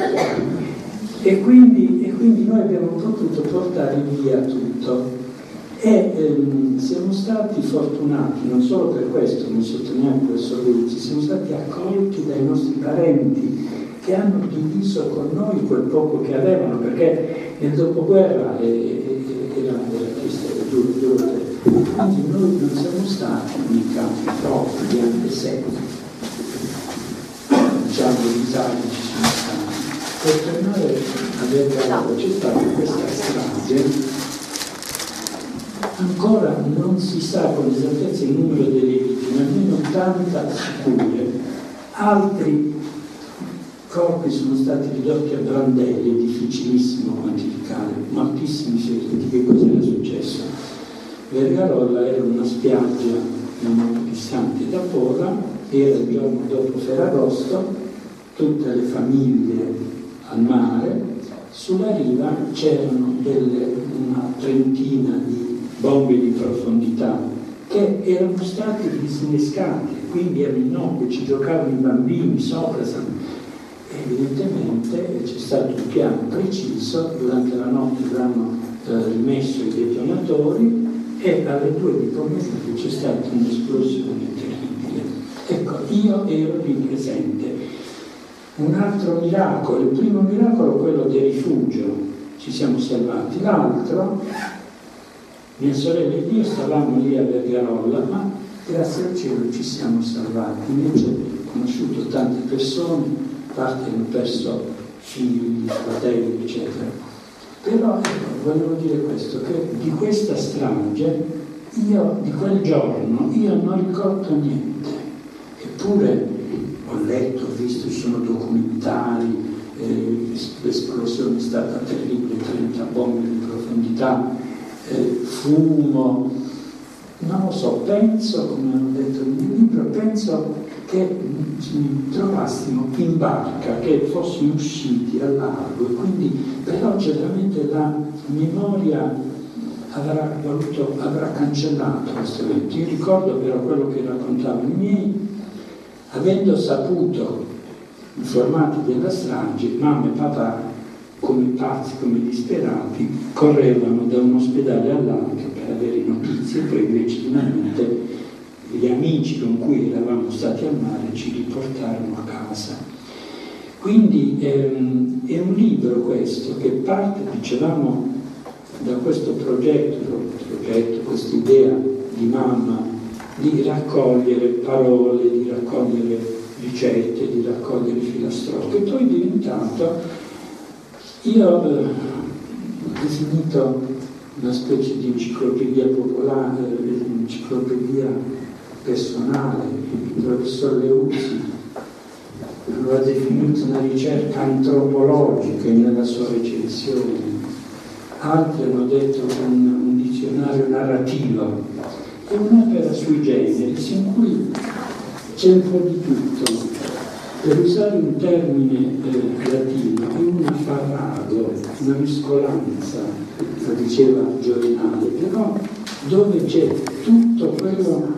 così. E quindi, e quindi noi abbiamo potuto portare via tutto. E ehm, siamo stati fortunati, non solo per questo, come sottolineato il professor Luzzi, siamo stati accolti dai nostri parenti che hanno diviso con noi quel poco che avevano, perché nel dopoguerra era, era triste, era duro, duro. Quindi noi non siamo stati mica profughi, anche se diciamo i disagi ci sono stati. Per tornare a Vergaraolo c'è stata questa strage. Ancora non si sa con esattezza il numero delle vittime, almeno ottanta sicure. Altri corpi sono stati ridotti a brandelli, è difficilissimo quantificare, moltissimi feriti. Che cosa era successo? Vergarolla era una spiaggia molto distante da Pola, era il giorno dopo Ferragosto, tutte le famiglie al mare, sulla riva c'erano delle, una trentina di bombe di profondità che erano stati disinnescati, quindi erano innocui, ci giocavano i bambini sopra. Evidentemente c'è stato un piano preciso, durante la notte avranno eh, rimesso i detonatori e alle due di pomeriggio c'è stata un'esplosione terribile. Ecco, io ero lì presente. Un altro miracolo, il primo miracolo è quello del rifugio, ci siamo salvati. L'altro, mia sorella e io stavamo lì a Vergarolla, ma grazie al cielo ci siamo salvati. Invece ho conosciuto tante persone, parte hanno perso figli, fratelli, eccetera. Però ecco, volevo dire questo, che di questa strage, io, di quel giorno, io non ricordo niente. Eppure ho letto, ho visto, ci sono documentari, eh, l'esplosione è stata terribile, trenta bombe di profondità, eh, fumo. Non lo so, penso, come hanno detto nel libro, penso che ci trovassimo in barca, che fossimo usciti al largo, e quindi però certamente la memoria avrà, voluto, avrà cancellato questo evento. Io ricordo però quello che raccontavano i miei, avendo saputo, informati della strage, mamma e papà, come pazzi, come disperati, correvano da un ospedale all'altro per avere notizie, poi invece finalmente gli amici con cui eravamo stati al mare ci riportarono a casa. Quindi ehm, è un libro questo che parte, dicevamo, da questo progetto, progetto questa idea di mamma di raccogliere parole, di raccogliere ricette, di raccogliere filastrocche, poi è diventato, io eh, ho definito una specie di enciclopedia popolare, enciclopedia personale. Il professor Leuzzi lo ha definito una ricerca antropologica nella sua recensione, altri hanno detto un, un dizionario narrativo, è un'opera sui generis in cui c'è un po' di tutto. Per usare un termine eh, latino, è un farrago, una mescolanza, lo diceva Giovinale, però dove c'è tutto quello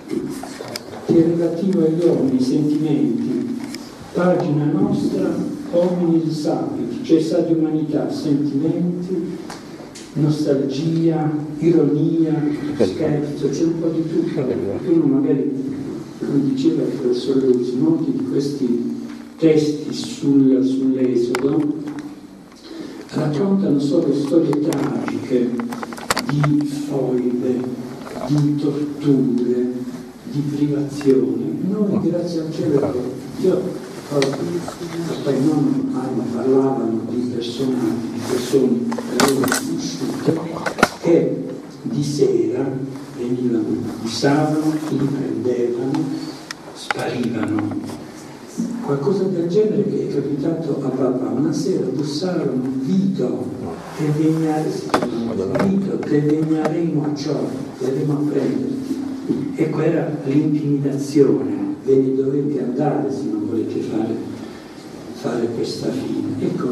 che è relativo agli uomini, ai sentimenti. Pagina nostra, hominis sapit, cessa di umanità, sentimenti, nostalgia, ironia, scherzo, c'è un po' di tutto. Uno magari, come diceva il professor Luzzi, molti di questi testi sul, sull'Esodo raccontano solo storie tragiche di foibe, di torture, di privazione. Noi, grazie al cielo, io poi non parlavano di personaggi, di persone che avevano conosciuto, che di sera venivano, bussavano, li prendevano, sparivano. Qualcosa del genere che è capitato a papà. Una sera bussarono: Vito, te vegnare, Vito, te vegnaremo a ciò, verremo a prenderti. Ecco, era l'intimidazione. Ve ne dovete andare se non volete fare, fare questa fine. Ecco,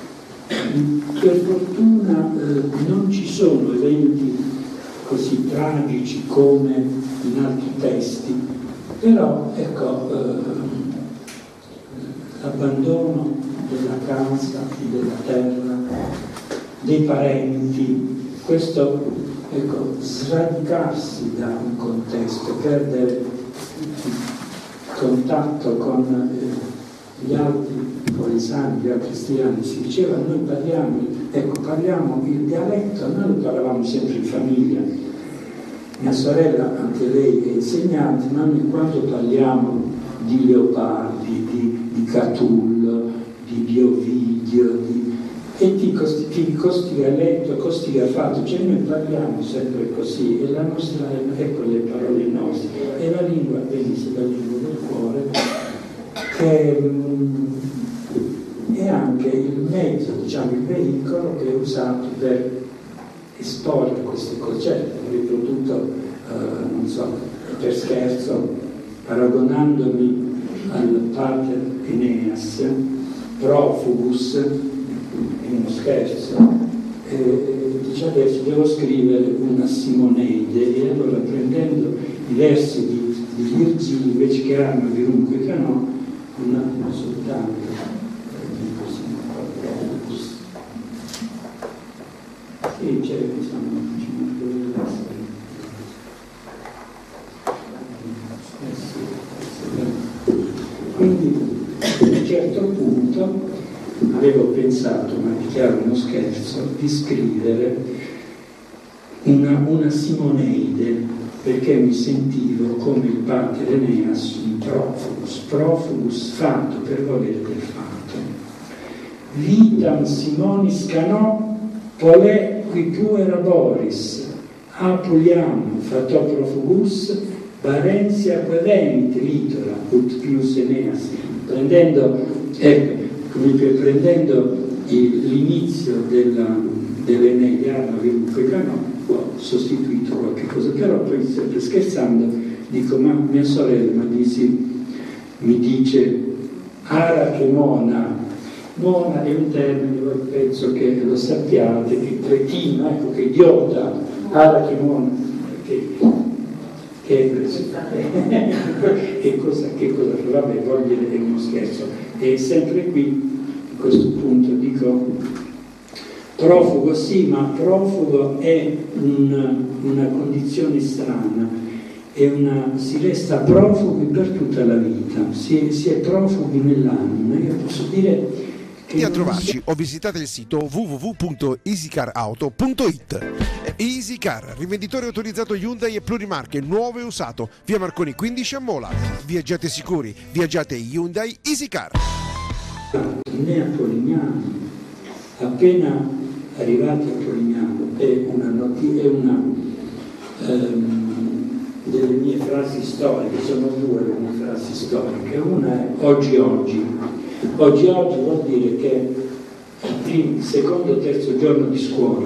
per fortuna eh, non ci sono eventi così tragici come in altri testi, però ecco, eh, l'abbandono della casa, della terra, dei parenti, questo ecco, sradicarsi da un contesto, perdere contatto con eh, gli altri polisani, gli altri cristiani. Si diceva noi parliamo, ecco, parliamo il dialetto, noi lo parlavamo sempre in famiglia. Mia sorella, anche lei è insegnante, ma noi quando parliamo di Leopardi, di, di Catull, di, di Ovidio, di, e ti, costi, ti costiga letto, costiga fatto, cioè noi parliamo sempre così, e la nostra, ecco le parole nostre, e la lingua, benissimo, la lingua del cuore, che mh, è anche il mezzo, diciamo, il veicolo che è usato per esporre queste cose. Cioè, ho riprodotto, eh, non so, per scherzo, paragonandomi al pater Eneas, profugus, in uno scherzo, eh, dice adesso devo scrivere una Simoneide, e allora prendendo i versi di, di Virgilio invece che arma virunque canò, un attimo soltanto, sì, c'è, diciamo, quindi a un certo punto avevo pensato, ma dichiaro uno scherzo, di scrivere una, una Simoneide, perché mi sentivo come il pater Eneas, un profugus, profugus fatto per volere del fatto. Vitam Simonis canò, polè qui puera boris, apuliam fatto profugus, Varentia quevent litora, ut pius Eneas, prendendo, ecco, prendendo l'inizio della, dell'Eneide, arma virunque canò, ho sostituito qualche cosa, però poi sempre scherzando dico, ma mia sorella mi dice, mi dice ara che mona, mona è un termine, voi penso che lo sappiate, che cretino, ecco, che idiota, ara che mona, che, che, che cosa, che cosa, vabbè, voglio dire, è uno scherzo, e sempre qui, a questo punto, dico, profugo sì, ma profugo è un, una condizione strana, è una, si resta profughi per tutta la vita, si, si è profughi nell'anima. Io posso dire che... A trovarci o visitate il sito w w w punto easycar auto punto it. Easycar, rivenditore autorizzato Hyundai e plurimarche, nuovo e usato, via Marconi quindici a Mola. Viaggiate sicuri, viaggiate Hyundai Easycar. Né a Polignano, appena arrivati a Polignano, è una, noti- è una ehm, delle mie frasi storiche, sono due le mie frasi storiche, una è oggi oggi, oggi oggi vuol dire che il secondo o terzo giorno di scuola,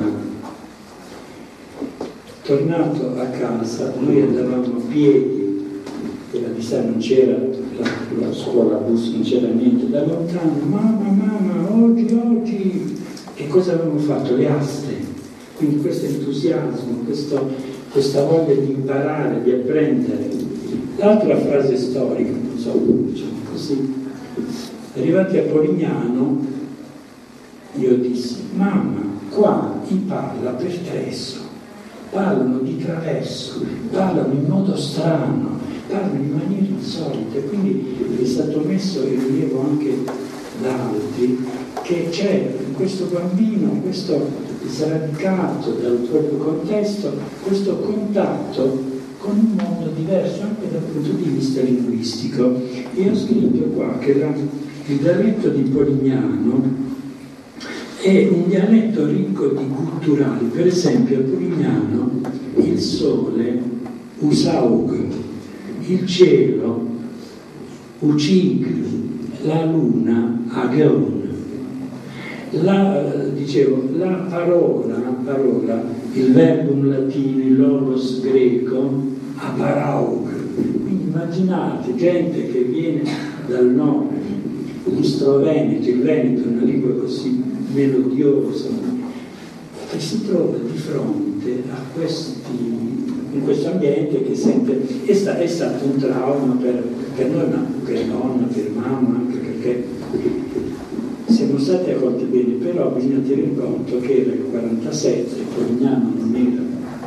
tornato a casa, noi andavamo a piedi, e la vista non c'era, la, la scuola bus non c'era niente, da lontano, mamma, mamma, oggi, oggi, che cosa avevamo fatto? Le aste, quindi questo entusiasmo, questo, questa voglia di imparare, di apprendere. L'altra frase storica, non so, diciamo così, arrivati a Polignano, io dissi, mamma, qua in parla per Tresso, parlano di traverso, parlano in modo strano, parlano in maniera insolita, quindi è stato messo in rilievo anche da altri che c'è in questo bambino, questo sradicato dal proprio contesto, questo contatto con un mondo diverso anche dal punto di vista linguistico. E ho scritto qua che la, il dialetto di Polignano è un dialetto ricco di culturali. Per esempio a Polignano il sole usaug, il cielo ucig, la luna ageon. La, dicevo, la parola, la parola, il verbum latino, il logos greco, aparaug. Quindi immaginate gente che viene dal nord, l'Istro Veneto, il Veneto è una lingua così melodiosa, che si trova di fronte a questi, in questo ambiente che sente, è, sta, è stato un trauma per, per noi, ma per nonna, per mamma, anche perché siamo stati accolti bene, però bisogna tenere conto che era il quarantasette, Polignano non era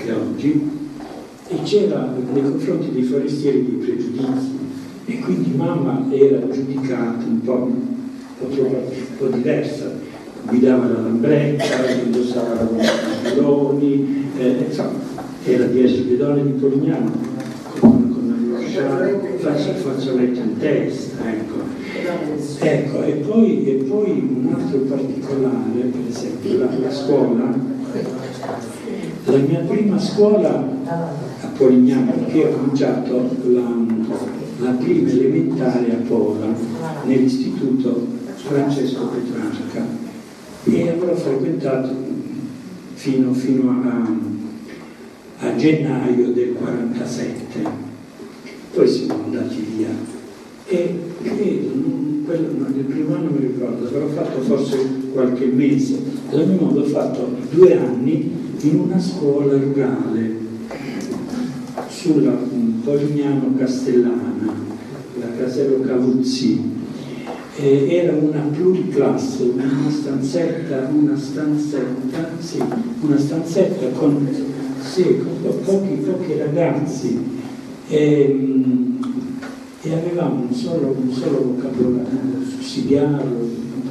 anche oggi, e c'era nei confronti dei forestieri dei pregiudizi, e quindi mamma era giudicata un po', un po', troppo, un po' diversa, guidava la lambretta, indossava i pantaloni, eh, insomma, era dietro le donne di Polignano con, con lo sciarpo, faccia il fazzoletto in testa, ecco. Ecco, e poi, e poi un altro particolare, per esempio, la, la scuola, la mia prima scuola a Polignano, perché ho cominciato la, la prima elementare a Pola, nell'istituto Francesco Petrarca, e avrò frequentato fino, fino a, a gennaio del quarantasette, poi siamo andati via e credo, non, quello, nel primo anno mi ricordo, avrò fatto forse qualche mese, ad ogni modo ho fatto due anni in una scuola rurale sulla Polignano Castellana, la Casello Cavuzzi. Eh, era una pluriclasse, una stanzetta, una stanzetta, sì, una stanzetta con, sì, con pochi, pochi ragazzi e, e avevamo un solo, un solo vocabolario sussidiario,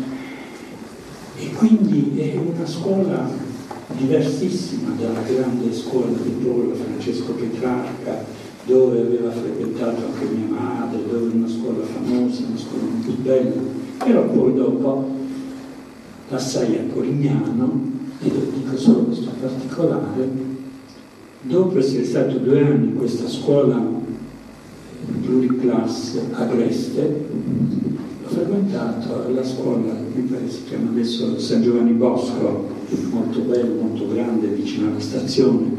e quindi è una scuola diversissima dalla grande scuola di Pola, Francesco Petrarca, dove aveva frequentato anche mia madre, dove è una scuola famosa, una scuola molto bella, però poi dopo passai a Polignano, e dico solo questo particolare, dopo essere stato due anni in questa scuola pluriclasse a Breste, ho frequentato la scuola, mi pare si chiama adesso San Giovanni Bosco, molto bello, molto grande, vicino alla stazione.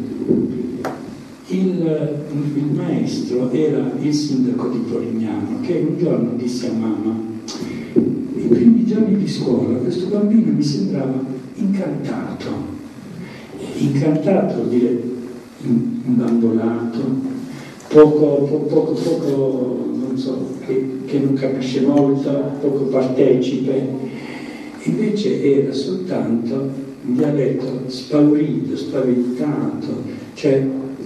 Il, il maestro era il sindaco di Polignano, che un giorno disse a mamma: i primi giorni di scuola questo bambino mi sembrava incantato, incantato vuol dire imbambolato, poco, poco, poco, poco non so, che, che non capisce molto, poco partecipe, invece era soltanto un dialetto spaurito, spaventato, cioè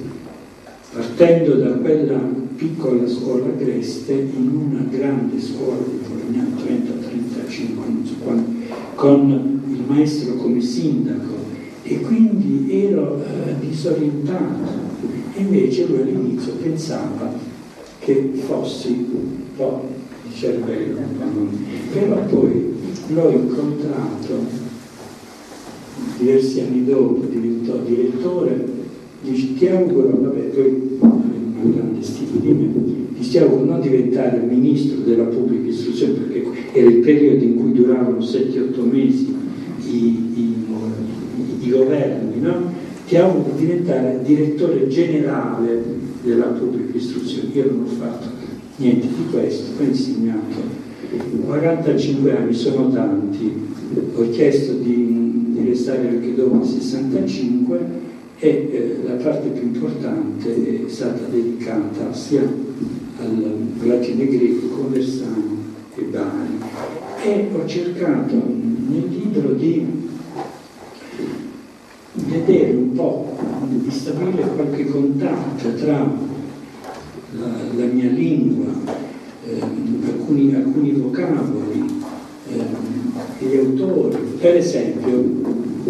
partendo da quella piccola scuola agreste in una grande scuola di Polignano, trenta trentacinque, non so quanto, con il maestro come sindaco, e quindi ero eh, disorientato. E invece lui all'inizio pensava che fossi un po' di cervello, però poi l'ho incontrato diversi anni dopo, diventò direttore. Dici, ti auguro, vabbè, poi una grande stima di me, ti auguro non diventare ministro della pubblica istruzione, perché era il periodo in cui duravano sette otto mesi i, i, i, i governi, no? Ti auguro di diventare direttore generale della pubblica istruzione. Io non ho fatto niente di questo, ho insegnato quarantacinque anni, sono tanti, ho chiesto di, di restare anche dopo il sessantacinque, e eh, la parte più importante è stata dedicata sia al latino e greco, Conversano e Bari, e ho cercato nel libro di vedere un po', di stabilire qualche contatto tra la, la mia lingua, eh, alcuni, alcuni vocaboli, eh, gli autori, per esempio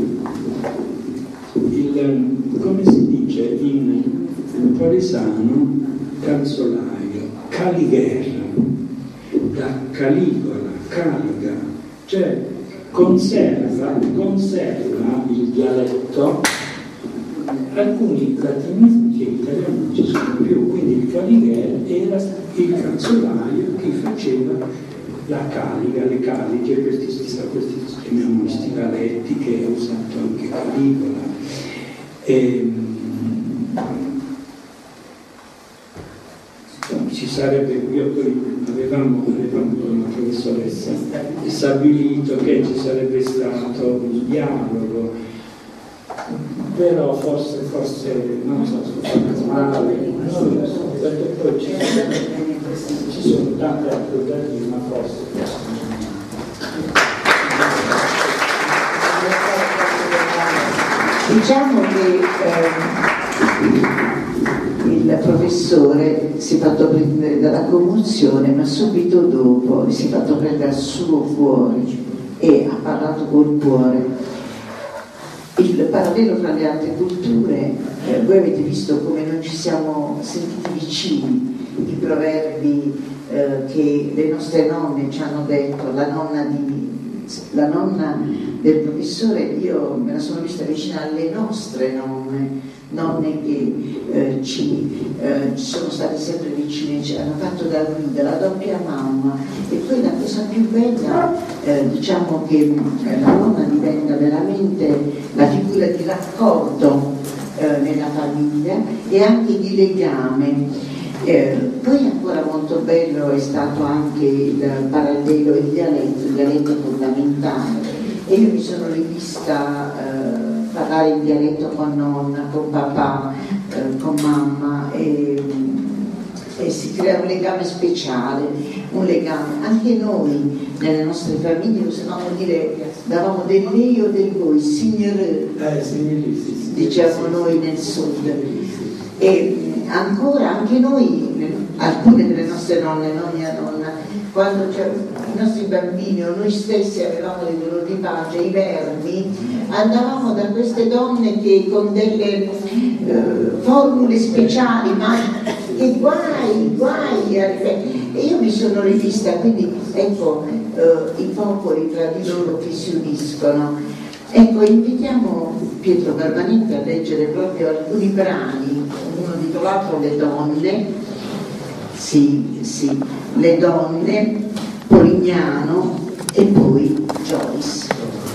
il, come si dice in, in polesano canzolaio, caligher, da Caligola, caliga, cioè conserva, conserva il dialetto, alcuni latinismi che in italiano non ci sono più, quindi il caligher era il canzolaio che faceva la caliga, le calige, questi, questi chiamiamo stivaletti che ha usato anche Caligola. E, ci sarebbe, io poi avevamo, avevamo con la professoressa stabilito che ci sarebbe stato un dialogo, però forse, forse non so, sono male, non lo so, perché poi ci sono, ci sono tante altre da dire, ma forse. Diciamo che eh, Il professore si è fatto prendere dalla commozione, ma subito dopo si è fatto prendere al suo cuore e ha parlato col cuore. Il parallelo fra le altre culture, eh, voi avete visto come non ci siamo sentiti vicini, i proverbi eh, che le nostre nonne ci hanno detto, la nonna, di, la nonna del professore, io me la sono vista vicina alle nostre nonne, nonne che eh, ci, eh, ci sono state sempre vicine, ci hanno fatto da guida, la doppia mamma, e poi la cosa più bella, eh, diciamo che eh, la nonna diventa veramente la figura di raccordo eh, nella famiglia e anche di legame. Eh, poi ancora molto bello è stato anche il parallelo, il dialetto, il dialetto fondamentale, e io mi sono rivista eh, parlare in dialetto con nonna, con papà, eh, con mamma, e, e si crea un legame speciale, un legame. Anche noi nelle nostre famiglie usavamo dire, davamo del lei o del voi, signore, eh, sì, sì, sì, diciamo sì, noi nel sud. E ancora anche noi, alcune delle nostre nonne, non mia nonna, quando i nostri bambini o noi stessi avevamo dei dolori di pancia, i vermi, andavamo da queste donne che con delle eh, formule speciali, ma che guai, guai, e io mi sono rivista, quindi ecco, eh, i popoli tra di loro che si uniscono. Ecco, invitiamo Pietro Barbanetti a leggere proprio alcuni brani, uno intitolato Le donne, sì, sì, Le donne, Polignano e poi Joyce.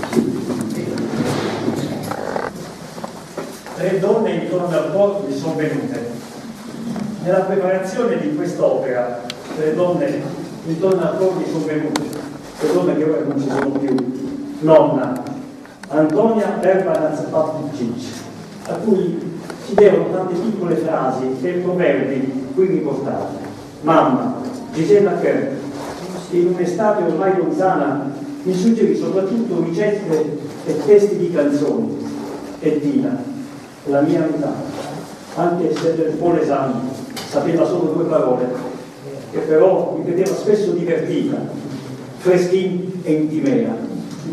Le donne intorno al porto mi sono venute. Nella preparazione di quest'opera, le donne intorno al porto mi sono venute, le donne che ora non ci sono più. Nonna Antonia Berbanaz Pappuccic, a cui ci devono tante piccole frasi e proverbi qui riportati. Mamma Gisella Kerr, in un'estate ormai lontana, mi suggerì soprattutto ricette e testi di canzoni. E Tina, la mia metà, anche se del Polesano sapeva solo due parole, che però ripeteva spesso divertita, Freschin e Intimea.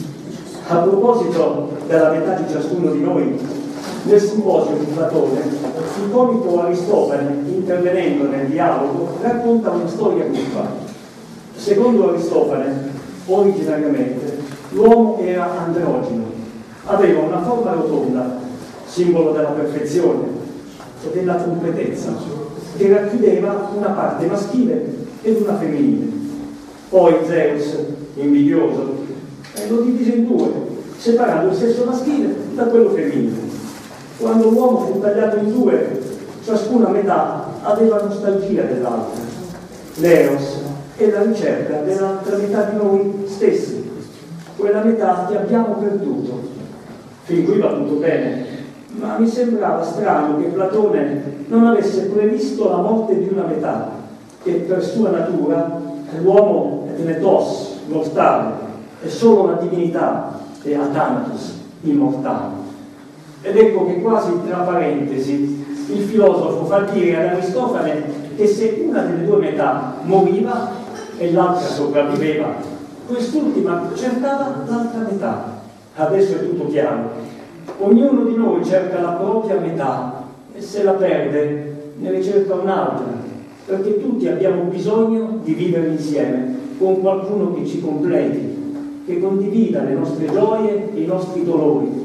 A proposito della metà di ciascuno di noi, nel simposio di Platone, il comico Aristofane, intervenendo nel dialogo, racconta una storia buffa. Secondo Aristofane, originariamente, l'uomo era androgino, aveva una forma rotonda, simbolo della perfezione e della completezza, che racchiudeva una parte maschile ed una femminile. Poi Zeus, invidioso, lo divise in due, separando il sesso maschile da quello femminile. Quando l'uomo fu tagliato in due, ciascuna metà aveva nostalgia dell'altra, l'eros è la ricerca dell'altra metà di noi stessi, quella metà che abbiamo perduto. Fin qui va tutto bene, ma mi sembrava strano che Platone non avesse previsto la morte di una metà, che per sua natura l'uomo è tenetos, mortale, è solo la divinità, è Athanatos, immortale. Ed ecco che quasi tra parentesi il filosofo fa dire ad Aristofane che se una delle due metà moriva e l'altra sopravviveva, quest'ultima cercava l'altra metà. Adesso è tutto chiaro. Ognuno di noi cerca la propria metà e se la perde ne ricerca un'altra, perché tutti abbiamo bisogno di vivere insieme con qualcuno che ci completi, che condivida le nostre gioie e i nostri dolori.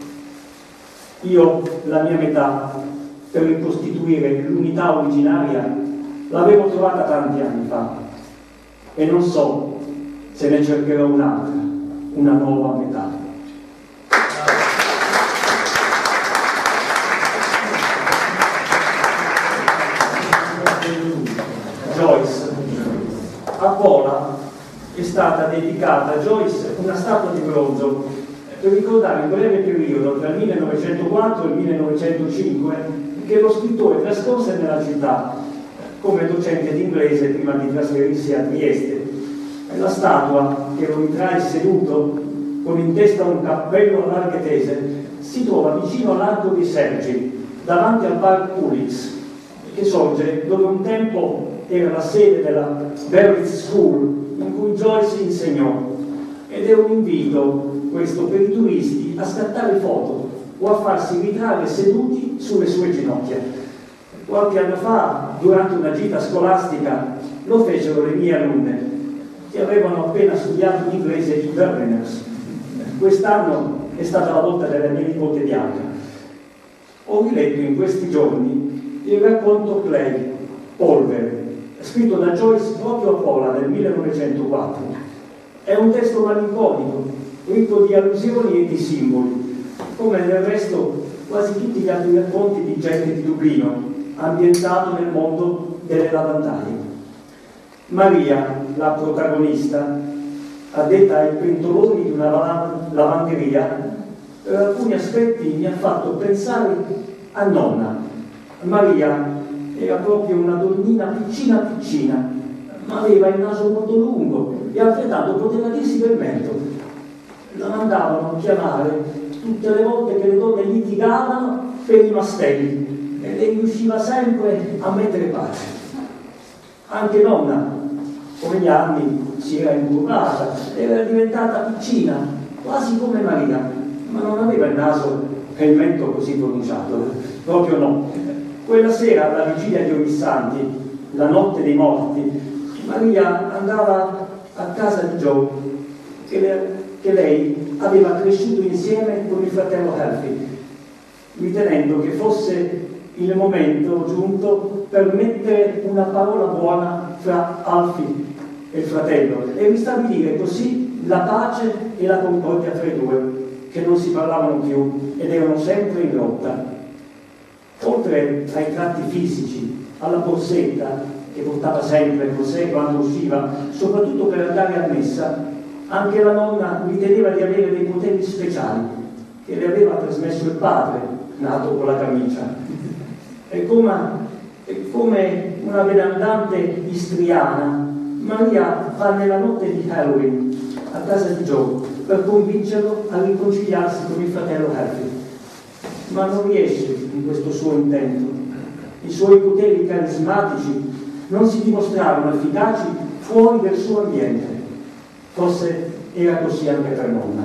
Io, la mia metà, per ricostituire l'unità originaria, l'avevo trovata tanti anni fa e non so se ne cercherò un'altra, una nuova metà. Joyce. A Pola è stata dedicata a Joyce una statua di bronzo per ricordare il breve periodo tra il millenovecentoquattro e il millenovecentocinque che lo scrittore trascorse nella città come docente di inglese prima di trasferirsi a Trieste. La statua, che lo ritrae seduto con in testa un cappello a larghe tese, si trova vicino all'Arco dei Sergi, davanti al bar Ulix, che sorge dove un tempo era la sede della Berwick School in cui Joyce insegnò, ed è un invito questo per i turisti a scattare foto o a farsi ritrarre seduti sulle sue ginocchia. Qualche anno fa, durante una gita scolastica, lo fecero le mie alunne, che avevano appena studiato l'inglese i Berliners. Quest'anno è stata la volta della mia nipote Bianca. Ho riletto in questi giorni il racconto Clay, Polvere, scritto da Joyce proprio a Pola nel millenovecentoquattro. È un testo malinconico, ricco di allusioni e di simboli, come del resto quasi tutti gli altri racconti di gente di Dublino, ambientato nel mondo delle lavandaie. Maria, la protagonista, addetta ai pentoloni di una lavanderia, per alcuni aspetti mi ha fatto pensare a nonna. Maria era proprio una donnina piccina piccina, ma aveva il naso molto lungo e altrettanto poteva dirsi del mento. La mandavano a chiamare tutte le volte che le donne litigavano per i mastelli e lei riusciva sempre a mettere pace. Anche nonna, con gli anni, si era incurvata, era diventata piccina, quasi come Maria, ma non aveva il naso e il mento così pronunciato, proprio no. Quella sera, alla vigilia di Ognissanti, la notte dei morti, Maria andava a casa di Joe, che, le, che lei aveva cresciuto insieme con il fratello Alfie, ritenendo che fosse il momento giunto per mettere una parola buona fra Alfie e il fratello e ristabilire così la pace e la concordia tra i due, che non si parlavano più ed erano sempre in lotta. Oltre ai tratti fisici, alla borsetta che portava sempre con sé quando usciva, soprattutto per andare a messa, anche la nonna riteneva di avere dei poteri speciali che le aveva trasmesso il padre, nato con la camicia. E come, e come una benandante istriana, Maria va nella notte di Halloween a casa di Joe per convincerlo a riconciliarsi con il fratello Harry, ma non riesce in questo suo intento. I suoi poteri carismatici non si dimostrarono efficaci fuori del suo ambiente. Forse era così anche per nonna.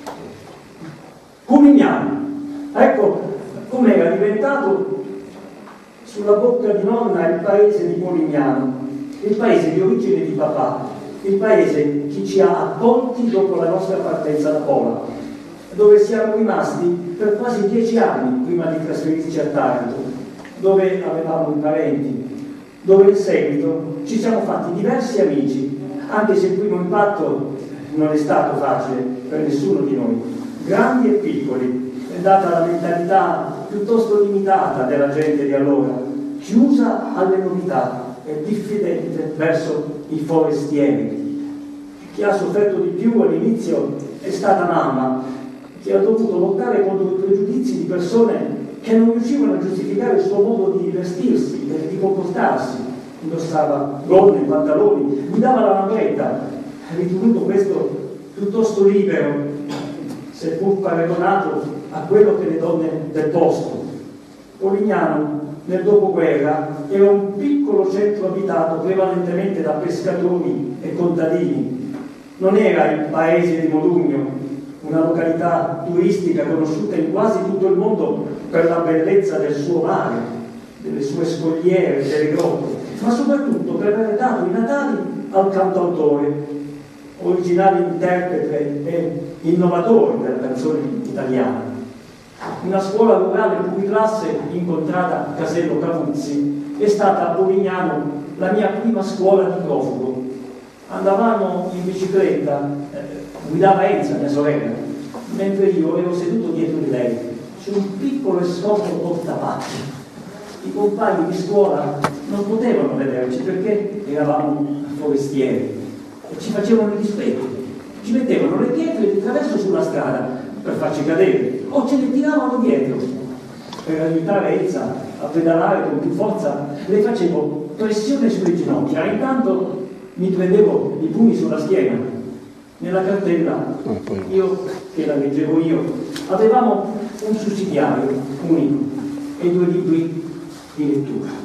Cumignano, ecco com'era diventato sulla bocca di nonna il paese di Polignano, il paese di origine di papà, il paese che ci ha accolti dopo la nostra partenza da Pola, dove siamo rimasti per quasi dieci anni prima di trasferirci a Taranto, dove avevamo i parenti, dove in seguito ci siamo fatti diversi amici, anche se il primo impatto non è stato facile per nessuno di noi, grandi e piccoli, data la mentalità piuttosto limitata della gente di allora, chiusa alle novità e diffidente verso i forestieri. Chi ha sofferto di più all'inizio è stata mamma, che ha dovuto lottare contro i pregiudizi di persone che non riuscivano a giustificare il suo modo di vestirsi e di comportarsi. Indossava gonne, pantaloni, guidava la lambretta, ritenuto questo piuttosto libero, seppur paragonato a quello che le donne del posto. Polignano nel dopoguerra era un piccolo centro abitato prevalentemente da pescatori e contadini. Non era il paese di Modugno, una località turistica conosciuta in quasi tutto il mondo per la bellezza del suo mare, delle sue scogliere, delle grotte, ma soprattutto per aver dato i natali al cantautore, originale interprete e innovatore della canzone italiana. Una scuola rurale pluriclasse incontrata a Casello Cavuzzi è stata a Polignano la mia prima scuola di profugo. Andavamo in bicicletta, eh, guidava Enza, mia sorella, mentre io ero seduto dietro di lei su un piccolo e scomodo portapacchi. I compagni di scuola non potevano vederci perché eravamo forestieri e ci facevano i dispetti, ci mettevano le pietre di traverso sulla strada per farci cadere o ce le tiravano dietro. Per aiutare Elsa a pedalare con più forza le facevo pressione sulle ginocchia e intanto mi prendevo i pugni sulla schiena. Nella cartella, io che la leggevo io, avevamo un sussidiario unico, e due libri di lettura.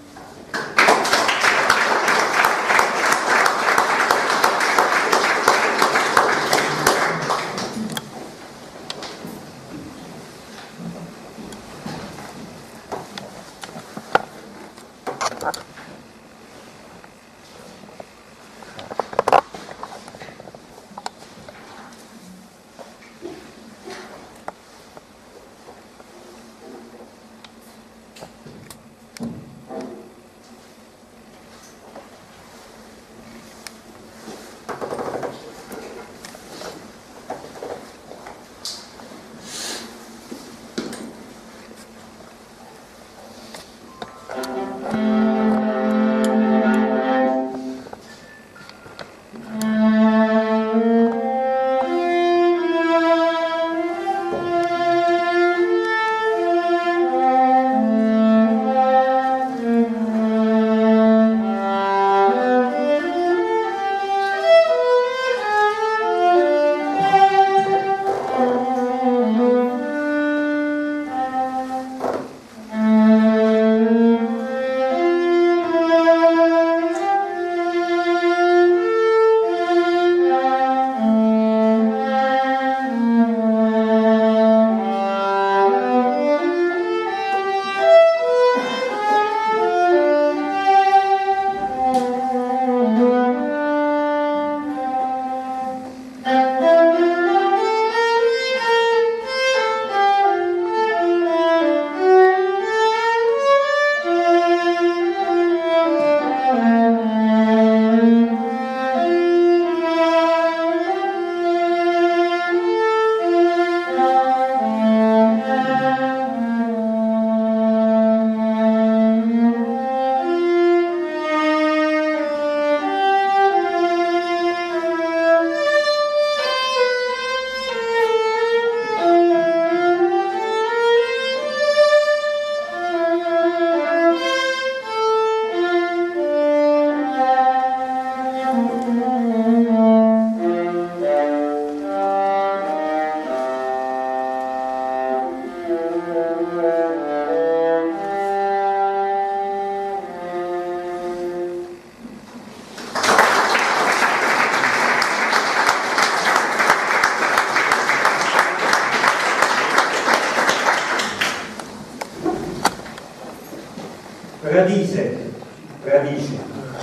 Radice, radice.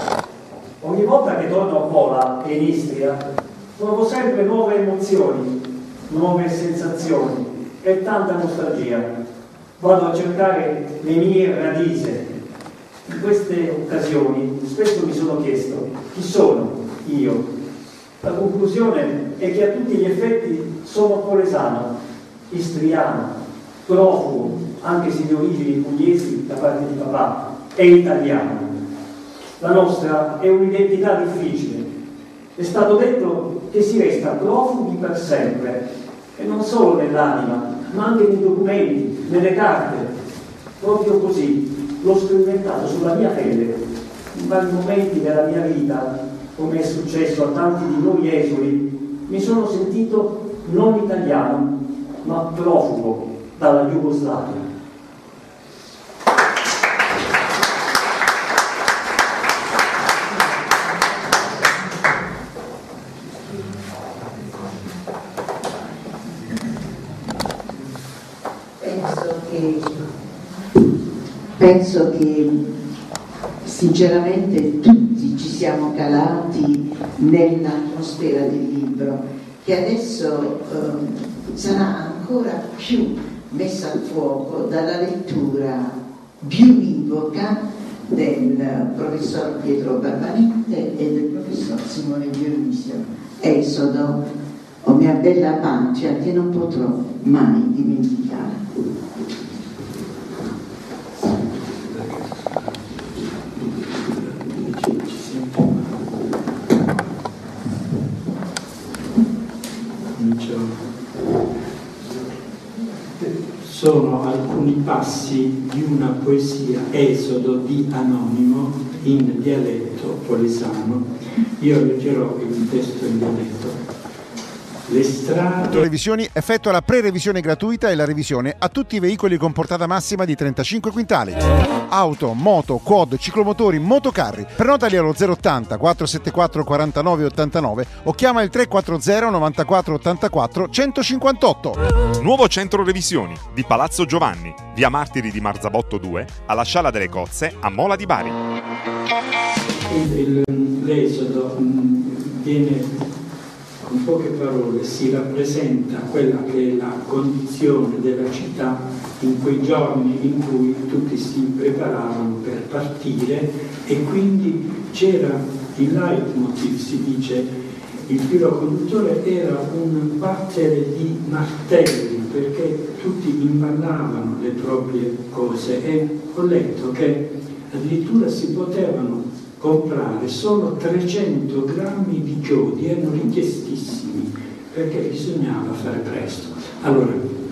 Ogni volta che torno a Pola e in Istria trovo sempre nuove emozioni, nuove sensazioni e tanta nostalgia. Vado a cercare le mie radici. In queste occasioni spesso mi sono chiesto chi sono io. La conclusione è che a tutti gli effetti sono polesano, istriano, profugo, anche se di origini pugliesi da parte di papà, e italiano. La nostra è un'identità difficile. È stato detto che si resta profughi per sempre, e non solo nell'anima, ma anche nei documenti, nelle carte. Proprio così l'ho sperimentato sulla mia pelle, in vari momenti della mia vita, come è successo a tanti di noi esuli. Mi sono sentito non italiano, ma profugo dalla Jugoslavia. Penso che sinceramente tutti ci siamo calati nell'atmosfera del libro, che adesso eh, sarà ancora più messa a fuoco dalla lettura biunivoca del professor Pietro Barbanette e del professor Simone Dionisio. Esodo, o mia bella pancia, che non potrò mai dimenticare. Sono alcuni passi di una poesia, Esodo, di Anonimo, in dialetto polesano. Io leggerò il testo in dialetto. Le strade... Autorevisioni effettua la pre-revisione gratuita e la revisione a tutti i veicoli con portata massima di trentacinque quintali. Auto, moto, quad, ciclomotori, motocarri. Prenotali allo zero ottanta quattrocentosettantaquattro quarantanove ottantanove o chiama il tre quattro zero novantaquattro ottantaquattro centocinquantotto. Nuovo centro revisioni di Palazzo Giovanni, via Martiri di Marzabotto due, alla Sciala delle Cozze, a Mola di Bari. Il, l'esodo mh, viene, con poche parole, si rappresenta quella che è la condizione della città in quei giorni in cui tutti si preparavano per partire, e quindi c'era il leitmotiv, si dice, il filo conduttore era un battere di martelli, perché tutti imballavano le proprie cose, e ho letto che addirittura si potevano comprare solo trecento grammi di chiodi, erano richiestissimi perché bisognava fare presto. Allora,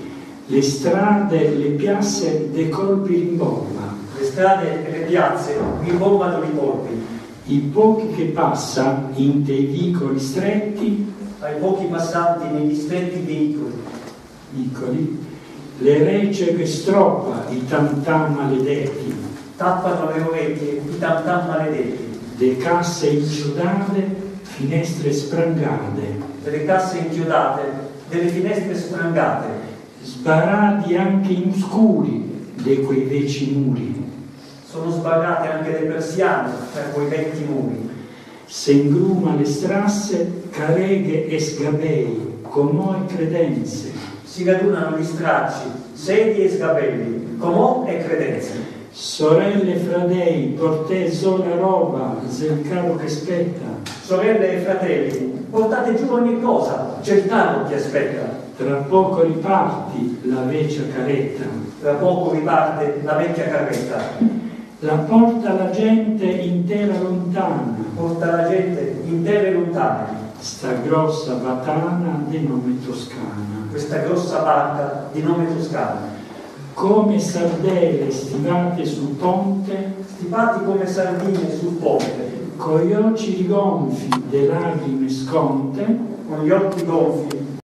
le strade, le piazze dei colpi rimbomba. Le strade e le piazze rimbombano i colpi. I pochi che passa in dei vicoli stretti, ai pochi passanti negli stretti veicoli, vicoli, le rece che stroppa, i tam-tam maledetti, tappano le orecchie i tam-tam maledetti, le casse inchiodate, finestre sprangate, delle casse inchiodate, delle finestre sprangate, sbarati anche in scuri di quei vecchi muri. Sono sbarrate anche le persiane per quei vecchi muri. Se ingruma le strasse, careghe e sgabei, comò e credenze. Si radunano gli stracci, sedie e sgabelli, comò e credenze. Sorelle e fradei, portè sola roba, zel caro che spetta. Sorelle e fratelli, portate giù ogni cosa, c'è il carro che aspetta. Tra poco riparti la vecchia caretta. Tra poco riparte la vecchia carretta. La porta la gente intera lontana. Porta la gente intera e lontana. Sta grossa batana di nome Toscana. Questa grossa barca di nome Toscana. Come sardelle stivate sul ponte, stipati come sardine sul ponte, con gli occhi gonfi de lagrime sconte, con gli occhi gonfi